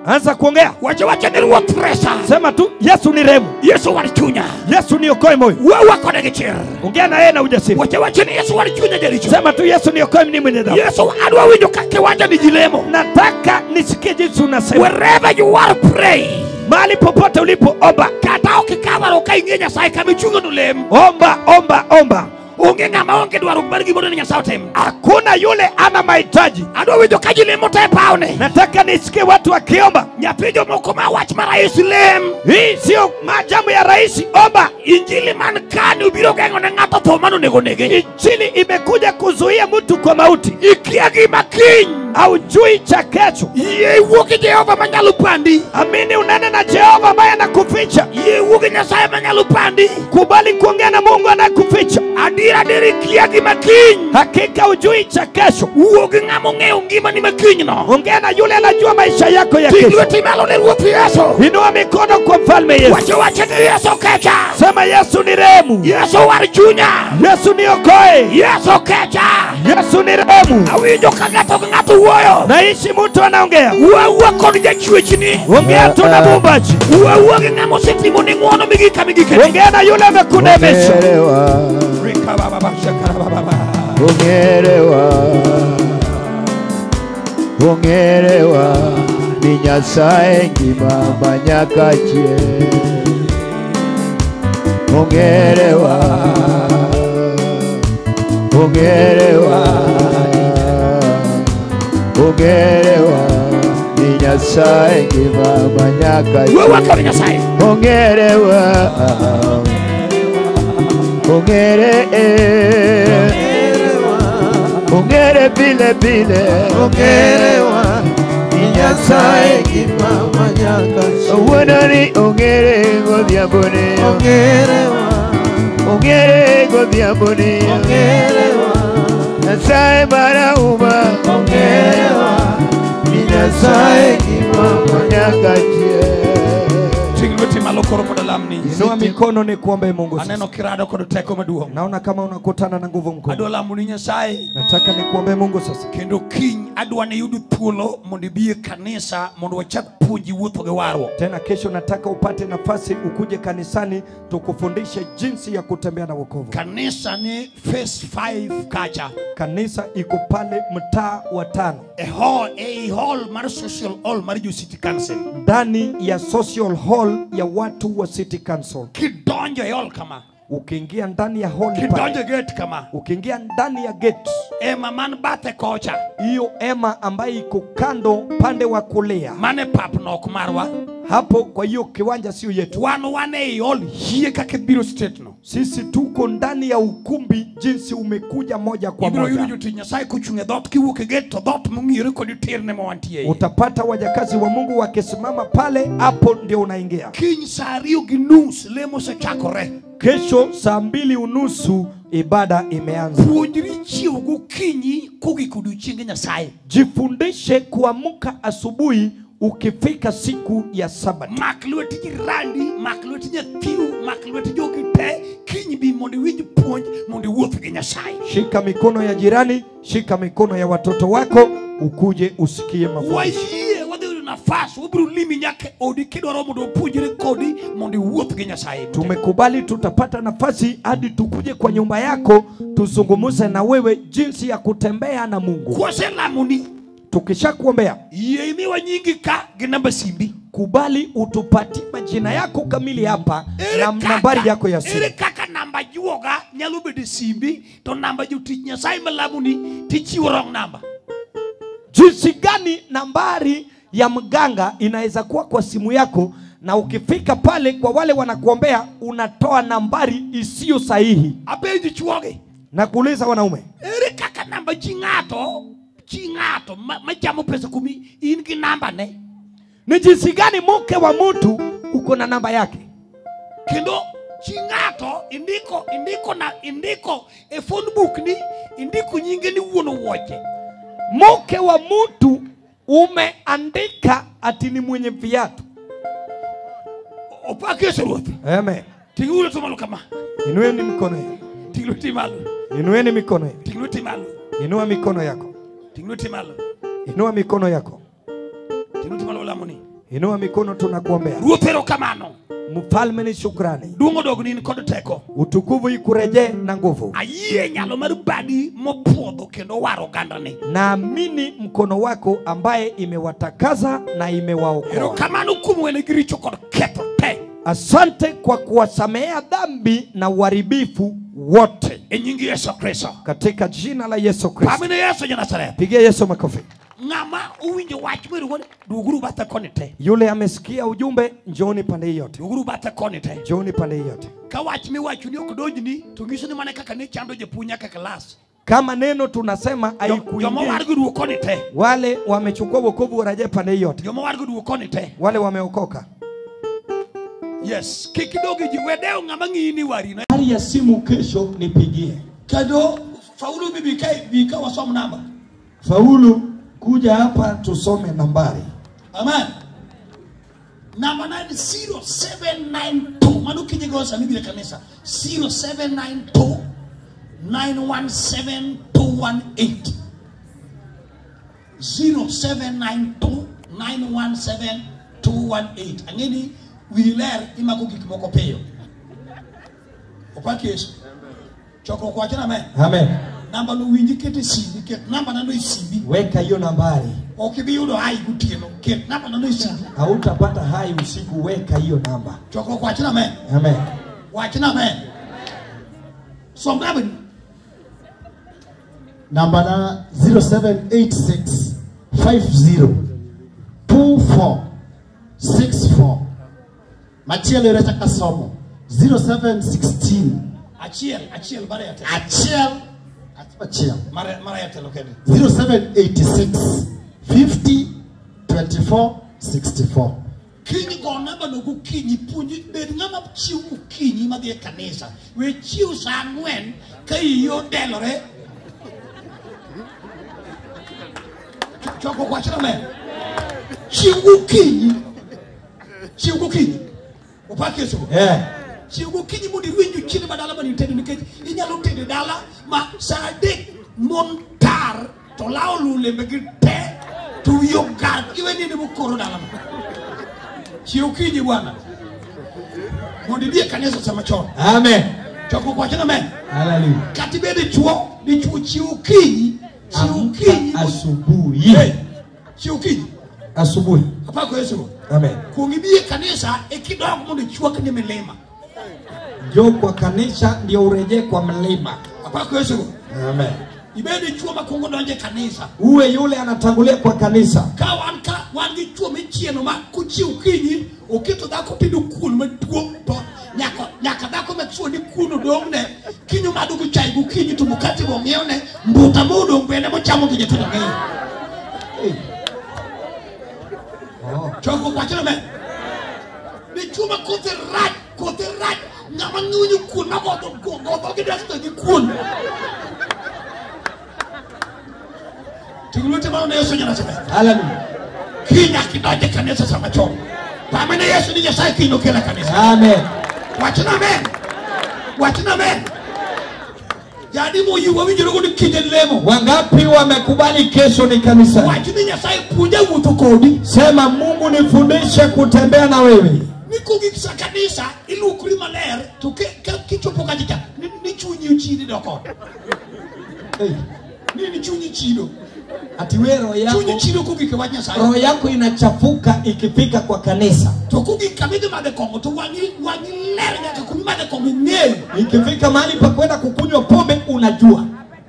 Anza kuongea. Wacha wacha ni ruoth resa. Sema tu Yesu ni rehemu. Yesu war chunya. Yesu niokoe moyo. Wewe kona gichir. Ongea na yeye na ujasiri. Wacha wacha ni Yesu war chunya jaricho. Sema tu Yesu niokoe mimi mwenye dhambi. Yesu adwa winjo kake wacha ni jilemo. Nataka nisikie jinsi unasema. Wherever you are, pray. Mahali popote ulipo omba. Kata ukikava ukaingia Nyasaye kama chunga nulem. Omba, omba, omba. Unge ngama onge dwaro barigi bodo ni Nyasaye tem. Hakuna yule ana mahitaji. Adwa winjo kajilemo te paone. Nataka nisikie watu wakiomba. Nyapijo moko ma wach ma rais lem. Hii sio majambo ya rais, omba. Injili man kani ubiro gengo na ng'ato tho mano nego nege. Injili imekuja kuzuia mtu kwa mauti. Ikia gima kiny. Haujui cha kesho. Ye wuoki Jehova manyalo pandi. Amini unene na Jehova ambaye anakuficha. Ye wuoki Nyasaye manyalo pandi. Kubali kuongea na Mungu anakuficha. Adira diri kia gima kiny. Hakika hujui cha kesho. Wuoki ng'amo ng'eyo ngima ni makiny no. Ongea na yule anajua maisha yako ya kesho. Tigweti malo ni ruoth Yesu. Inua mikono kwa mfalme Yesu. Wacha wacha ni Yesu kecha. Sema Yesu ni rehemu. Yesu war chunya. Yesu niokoe. Yesu kecha. Yesu ni rehemu. Awinjo kagato ng'ato woyo. Naishi mtu anaongea. Wewe kod jachwechni. Ongea tu na Muumbaji. Wewe ng'amo setimo ni ng'wono migika migike. Ongea na yule amekunemesha. Rika baba baba shakara baba baba. Ongerewa, ongerewa, ni Nyasaye ngima manyakachie. Ongerewa, ongerewa, ongerewa, ni Nyasaye ngima manyakachie. Wewe kama Nyasaye. Ongerewa, ongere, ongere bile bile, ongerewa, ni Nyasaye ngima manyakachie. Wanani ongere godhiambone, ongerewa, ongere godhiambone, ongerewa, Nyasaye marauma, ongerewa, ni Nyasaye ngima manyakachie. Tingweti malokoro pod lamni. Inua mikono ni kuombe Mungu sasa. Aneno kirado kod teko maduong'. Naona kama unakutana na nguvu mkubwa. Adwa lamo ni Nyasaye. Nataka nikuombe Mungu sasa. Kendo kiny adwa ni yudu thuolo mondo ibi e kanisa mondo wachak puonji wuotho gi warruok. Tena kesho nataka upate nafasi ukuje kanisani tukufundishe jinsi ya kutembea na wokovu. Kanisa ni phase five kacha. Kanisa iko pale mtaa wa tano. A hall, a hall mar social hall mar jo city council. Ndani ya social hall ya watu wa city council. Kidonjo e hall kama. Ukiingia ndani ya hall Kidonjo pale. gate kama. Ukiingia ndani ya gate. Ema man bathe kocha. Hiyo ema ambayo iko kando pande wa kulia. Mane pap nok marwa. Hapo kwa hiyo kiwanja sio yetu. Wan wane e hall hie kake biro state no. Sisi tuko ndani ya ukumbi jinsi umekuja moja kwa Ibiro moja. yuru juti Nyasaye kuchunge dhot kiwuok e gate to dhot mung'ire kod terne mawantie. Utapata wajakazi wa Mungu wakisimama pale, hapo ndio unaingia. Kiny saa ariyo gi nus lemo osechakore. Kesho saa mbili unusu ibada imeanza. Puonjri chiewo gokinyi kogik odiochienge Nyasaye. Jifundishe kuamka asubuhi ukifika siku ya Sabato. Mak lweti jirani, mak lweti nyathiu, mak lweti jogi te. Kiny bi mondo iwinj puonj mondo iwuoth gi Nyasaye. Shika mikono ya jirani, shika mikono ya watoto wako, ukuje usikie mafundisho. Wayie wadhi yudo nafas, wabiro limi nyaka odi kidwaro mondo opuonjre kodi mondo iwuoth gi Nyasaye. Tumekubali tutapata nafasi hadi tukuje kwa nyumba yako tuzungumze na wewe jinsi ya kutembea na Mungu. Kwase lamoni. Tukisha kuombea, Yie imiwa nyingi ka gi namba simbi. kubali utupatie majina yako kamili hapa na nambari yako ya simu. Ere kaka namba juoga nyalo bedo simbi to namba jotich Nyasaye malamoni tichiwo wrong namba. Jinsi gani nambari ya mganga inaweza kuwa kwa simu yako, na ukifika pale kwa wale wanakuombea unatoa nambari isiyo sahihi. Apenji chuoge. Na kuuliza wanaume, Ere kaka namba chingato chingato machamo pesa kumi in gi namba ne. ni jinsi gani mke wa mtu uko na namba yake? Kendo chingato indiko indiko na indiko e phone book ni indiko nyinge ni wuono woche. Mke wa mtu umeandika ati ni mwenye viatu. Opake seruthi. Amen. Tingulu tumalo kama. Inueni mikono yako. Tingulu timalo. Inueni mikono yako. Tingulu timalo. Inua mikono yako. Tingulu timalo. Inua mikono yako. Tingulu timalo lamoni. Inua mikono tunakuombea. Ruoth erokamano. Mfalme ni shukrani. Duong' dog ni kod teko. Utukufu ikurejee na nguvu. Ayie nyalo mar badi mopuodho kendo waro gandani. Naamini mkono wako ambaye imewatakaza na imewaokoa. Erokamano kuom wene gi richo kod ketho te. Asante kwa kuwasamea dhambi na uharibifu wote. E nying Yesu Kristo. Katika jina la Yesu Kristo. Pamene Yesu Nazareth. Pigia Yesu makofi. Ng'ama uwinjo wach miruongo duguru bathe koni te. Yule amesikia ujumbe, njooni pande hii yote. Duguru bathe koni te. Njooni pande hii yote. Ka wach miwacho ni ok donjni to nyiso ni mane kaka ne chando japunya ka class. Kama neno tunasema Jomo haikuingia. wargu duo koni te. Wale wamechukua wokovu waraje pande hii yote. Jomo wargu duo koni te. Wale wameokoka. Yes, kikidogo jiwedeo ng'ama ng'ini warina. Hali ya simu kesho nipigie. Kado faulu bibi kai bika wasom namba. Faulu kuja hapa tusome nambari. Amen. Namba nine zero seven nine two. Manu kinyigosa mibile kanisa. zero seven nine two nine one seven two one eight. zero seven nine two nine one seven two one eight. Angeni wiler imako gikmoko peyo. Opaki Yesu. Choko kwa jina amen. Amen. Namba no winji kete sibi ket namba na no isibi. Weka hiyo nambari. Okibi yudo hai gutieno ket namba na no isibi. Hautapata hai usiku, weka hiyo namba. Choko kwa jina amen. Amen. Kwa jina amen. Somebody Number na zero seven eight six five zero two four six four. Machiel Reta Kasomo zero seven one six. achiel achiel bare ya telo. Achiel Achiel Mara mara ya telo kede. zero seven eight six fifty twenty-four sixty-four. Kinyi go namba no ku kinyi punji bed ngama chiu ku kinyi ma die kanisa. We chiu sa ngwen kai yo delore. Choko kwa china me. Chiu ku kinyi. Chiu ku kinyi. Opake so. Eh. Chiugo kinyi mudi winju chini badala bani tedi nikeji inyalo tedi dala ma sade montar to lao lule megi te to yogar iwe nini mukoro dala chiugo kinyi wana mudi bia kanesa sama chon. Amen. Choko kwa chana men. Hallelujah. Katibe di chuo di chuo chiugo kinyi chiugo kinyi asubuhi. Chiugo kinyi asubuhi. Hapa kwa Yesu. Amen. Kungibia kanisa ekidogo mudi chuo kwenye milima. Jo kwa kanisa ndio urejee kwa mlima. Hapa kwa Yesu. Amen. Ibedi chuo makongo donje kanisa. Uwe yule anatangulia kwa kanisa. Ka wanka wangi chuo mechieno ma kuchi ukinyi okito dako tidu kun metuo to nyaka nyaka dako mechuo ni kuno dongne kinyo madugu chai ukinyi to mukati bongeone mbuta mudo ngwene mo chamo kije to ngai. Hey. Oh. Choko kwa chana me. Ni chuo makote rat kote rat ngama ngunyu kun ma go go go go kidasto ni kun. Tingulute maana Yesu anasema. Hallelujah. Kinya kidoje kanisa sama chon. Pamene Yesu ni Nyasaye kinyo kila kanisa. Amen. Wachina amen. Wachina amen. Jadi mo yuwa winjiro ko kinye lemo. Wangapi wamekubali kesho ni kanisa? Wachina Nyasaye puja wuto kodi. Sema Mungu nifundishe kutembea na wewe. Niko gikisa kanisa ilu kulima ler tuke kichopo kajika ni, ni chunyi uchini doko. Hey. Ni ni chunyi chido. Ati wewe roho yako Chunyi chido kugike wa Nyasaye. roho yako inachafuka ikifika kwa kanisa. To kugika mide made kongo to wangi wangi ler nyaka kumade kongo ngel. Ikifika mahali pa kwenda kukunywa pombe unajua.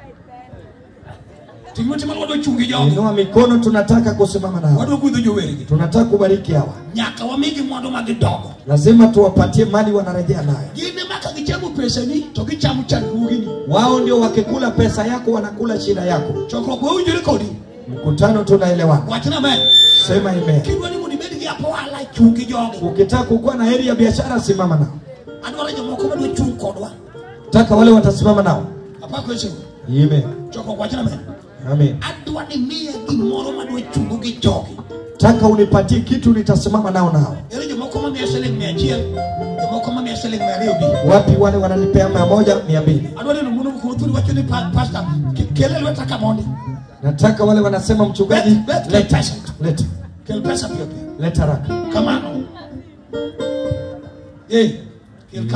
Tingoti malodo chungi jongo. Inua mikono, tunataka kusimama nao. Wado kudho jowerigi. Tunataka kubariki hawa. Nyaka wamigi mwando magidogo. Lazima tuwapatie mali wanarejea nayo. Gine maka gichamu pesa ni to gichamu chandugi. Wao ndio wakikula pesa yako wanakula shida yako. Chokro kwa unjuri kodi. Mkutano tunaelewana. Wachina amen. Sema amen. Kidwa ni muni bedi hapo wala chungi jongo. Ukitaka kukuwa na heri ya biashara simama nao. Adwala jomoko bado chung kodwa. Taka wale watasimama nao. Hapa kwa Yesu. Amen. Chokro kwa china amen. Amen. Adwa ni mia gimoro madwe chungu gijogi. Taka unipatie kitu nitasimama nao nao. Ele jomoko mami ya shilingi mia chiel. Jomoko mami ya shilingi mia riyo bi. Wapi wale wananipea mia moja, mia mbili. Adwala ni munu kutuli wachuni pastor. Kele lweta mondi. Nataka wale wanasema mchungaji Bet- bet- leta. pesa. Leta. Kele pesa pia pia. Leta raka. Kamano. Eh, kelka.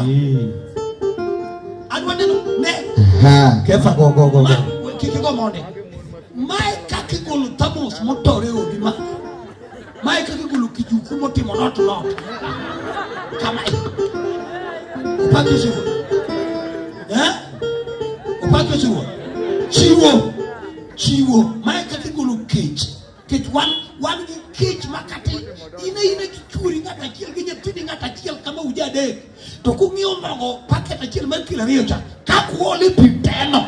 Adwa neno ne. Ha. Kefa go go go. Ma, kiki go monde. Mai kaki gulu tamos motore obi ma. Mai kaki gulu kijuku moti monot not. Kamai. Upaki siwo. Eh? Upaki siwo. Chiwo. Chiwo. Mai kaki gulu cage. Cage one one cage makati. Ina ina kichuri ngata kiel ginya tidi ngata kiel kama ujade. To kungio mago paket akil mar kila riyo cha. Kakuole piteno.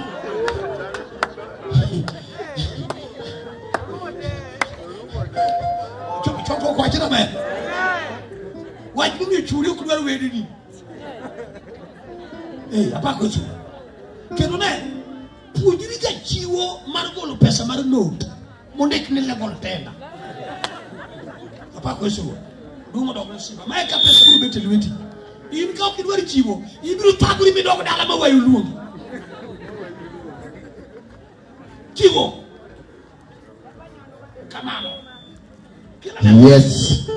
Choko kwa china me. Wajib mi churi kudwaro wedi ni. Eh, apa ko chu. Kendo ne puonjri ka chiwo mar golo pesa mar note. Mondek ni level tenda. Apa ko chu. Dungo dog na siba. Mai ka pesa buru bete lweti. In ka kidwaro chiwo, ibiro tagri mi dog dala ma wayu luongi. Chiwo. Kamano. Yes.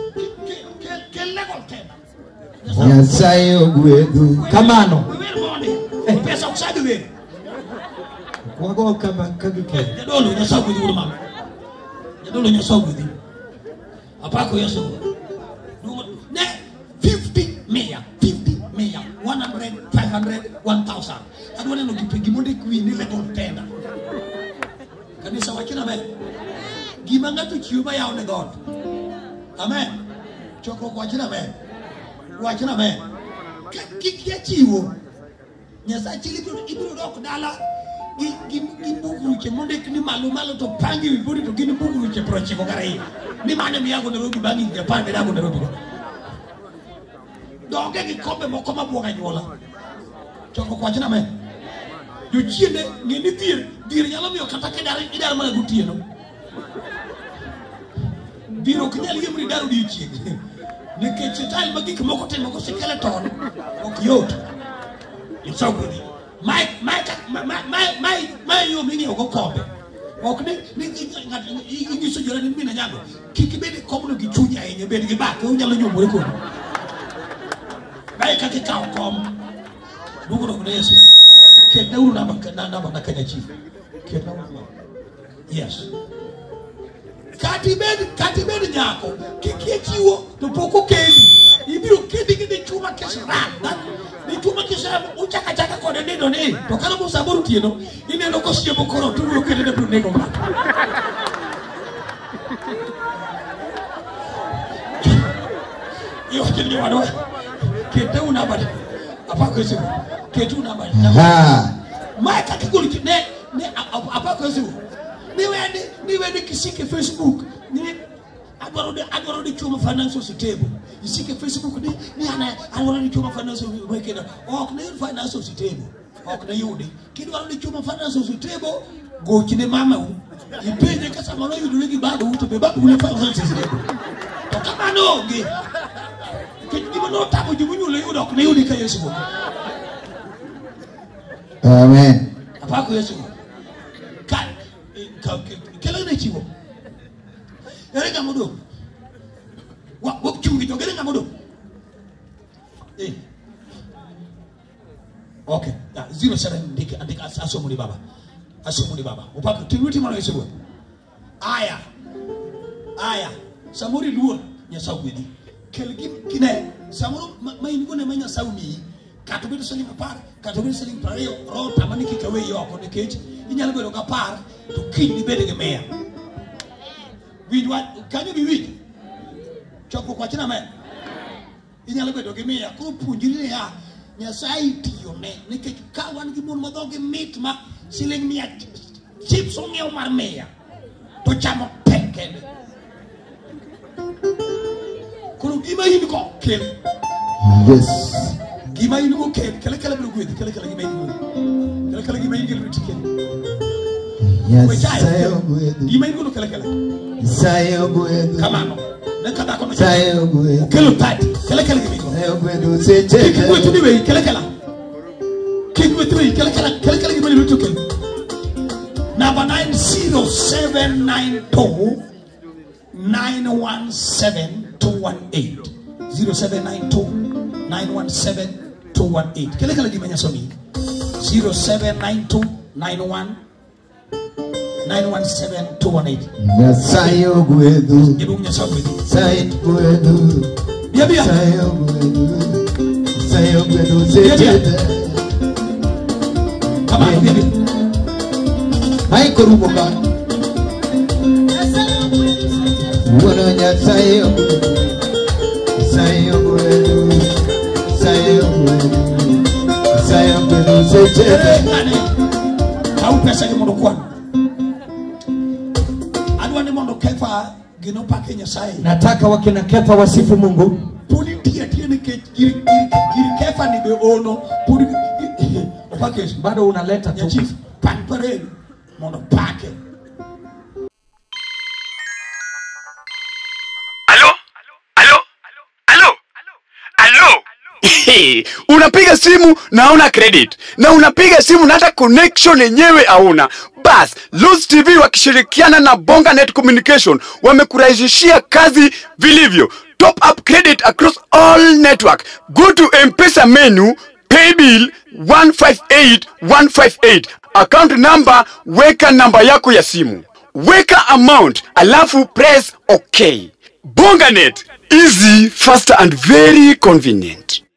Nyasaye ogwedhu. Kamano. Pesa usadi wewe. Wago kama kagike. Jadolo nyasaye ogwedhu mama. Jadolo nyasaye ogwedhu. Apako Yesu. Ne fifty mia, fifty mia, one hundred, five hundred, one thousand. Adwane no kipegi monde kwini le kontenda. Kanisa wakina me. Gima ngato chiwo ba yawo ne God. Amen. Choko kwa jina me. Wachina me. Kikia chiwo. Nyasa chili biro ibiro dok dala. Gi gi gi buguru che monde kini malu malu to pangi wibodi to gini buguru che proche ko garai. Ni mane mi yago Nairobi bangi Japan be dago Nairobi. Doge gi kombe moko mabuoga nyola. Choko kwa jina me. Yo chiende ngeni dir dir nyalo miyo kata kedare idar mana gutieno. Biro kanyal yemri daru di chieng. Nikech style magi kmoko temo ko skeleton ok yot. It's so good. My my my my my my yo mingi go kombe. Ok ni ni ni so jora ni mina nyago. Kiki bedi komuno gi chunya yenye bedi gi ba ko nyalo nyomore ko. Bai ka ki kaw kom. Dugo do ne Yesu. Ke dawru na ba na na ba na kanya chief. Ke dawru. Yes. Kati bedi kati bedi nyako kiki chiwo to poko kedi ibiro kedi gide chuma kesranda ni chuma kesranda uchaka chaka ko de ndo ne to kala mo saboru tieno ineno ko siemo koro tu yo kede de nego ma yo kedi wado kete una bade apa ko siwo kete una bade Ha. mai ka kigoli ne ne apa ko siwo ni wende ni wende kisike Facebook ni agoro de agoro de chuma financial stable isike Facebook ni ni ana agoro de chuma financial wekena ok na financial stable ok na yudi kidwaro de chuma financial stable go chine mama u ipenye kasa malo yudu legi bado uto be bado ule financial stable to kama no ge kidimo no tabo jumunyu le yudu ok na yudi ka Yesu. Amen. Apako Yesu. Ka kele ne chiwo. Ere gamodo. Wa wa chungi to gere gamodo. Eh. Okay. Da zero seven ndike andika asomuni baba. Asomuni baba. Upako tinuti mano Yesu. Aya. Aya. Samuri duo nya sawidi. Kelgi kine samuru mai ngo ne manya sawmi. Katubidu saling apar, katubidu saling prayo, ro tamani kikawe yo ko ne kechi. Inyalo bedo ka par to kin ni bede ge meya. With what can you be with? Choko kwa china me. Inyalo bedo ge meya ko punjiri ya Nyasaye tiyo ne nikech ka wan gi mon madhoge mit ma siling mia chips ong'iew mar meya to chamo tek kende. Koro gima in go kel. Yes. Gima in go kel kele kele bro gwedi kele kele gima in go. Kele kele gima in gel tikel. Nyasaye ogwedhu. Gima in go kele kele. Nyasaye ogwedhu. Kamano. Ne kada ko no. Nyasaye ogwedhu. Kele tati kele kele gima in go. Nyasaye ogwedhu seche. Kiko wetu niwe kele kele. Kiko wetu niwe kele kele kele kele gima in go. Number nine zero seven nine two nine one seven two one eight. zero seven nine two nine one seven two one eight. Kile kile dimenya somi. zero seven nine two nine one nine one seven two one eight. Nyasayo gwedu. Yebu nyasayo gwedu. Said gwedu. Bia Sayo gwedu. Sayo gwedu zejede. Kama bia bia. Hai korumoka. Wana nyasayo gwedu. Sayo gwedu. Sayo gwedu. Sayo gwedu zejede. Kau pesa ni mondo kwa. Adwa ni mondo kefa gino pake nyasaye. Nataka wakina Kefa wasifu Mungu. Puli tia tia ni ke giri giri kefa ni be ono. Puli pake Bado unaleta ya tu. chief panpare mondo pake. Alo? Alo? Alo? Alo? Unapiga simu na hauna credit, na unapiga simu na hata connection yenyewe hauna. Bas, Luz T V wakishirikiana na Bonga Net Communication wamekurahisishia kazi vilivyo. Top up credit across all network. Go to M-Pesa menu, pay bill one five eight one five eight. Account number, weka namba yako ya simu. Weka amount, alafu press OK. Bonga Net, easy, faster and very convenient.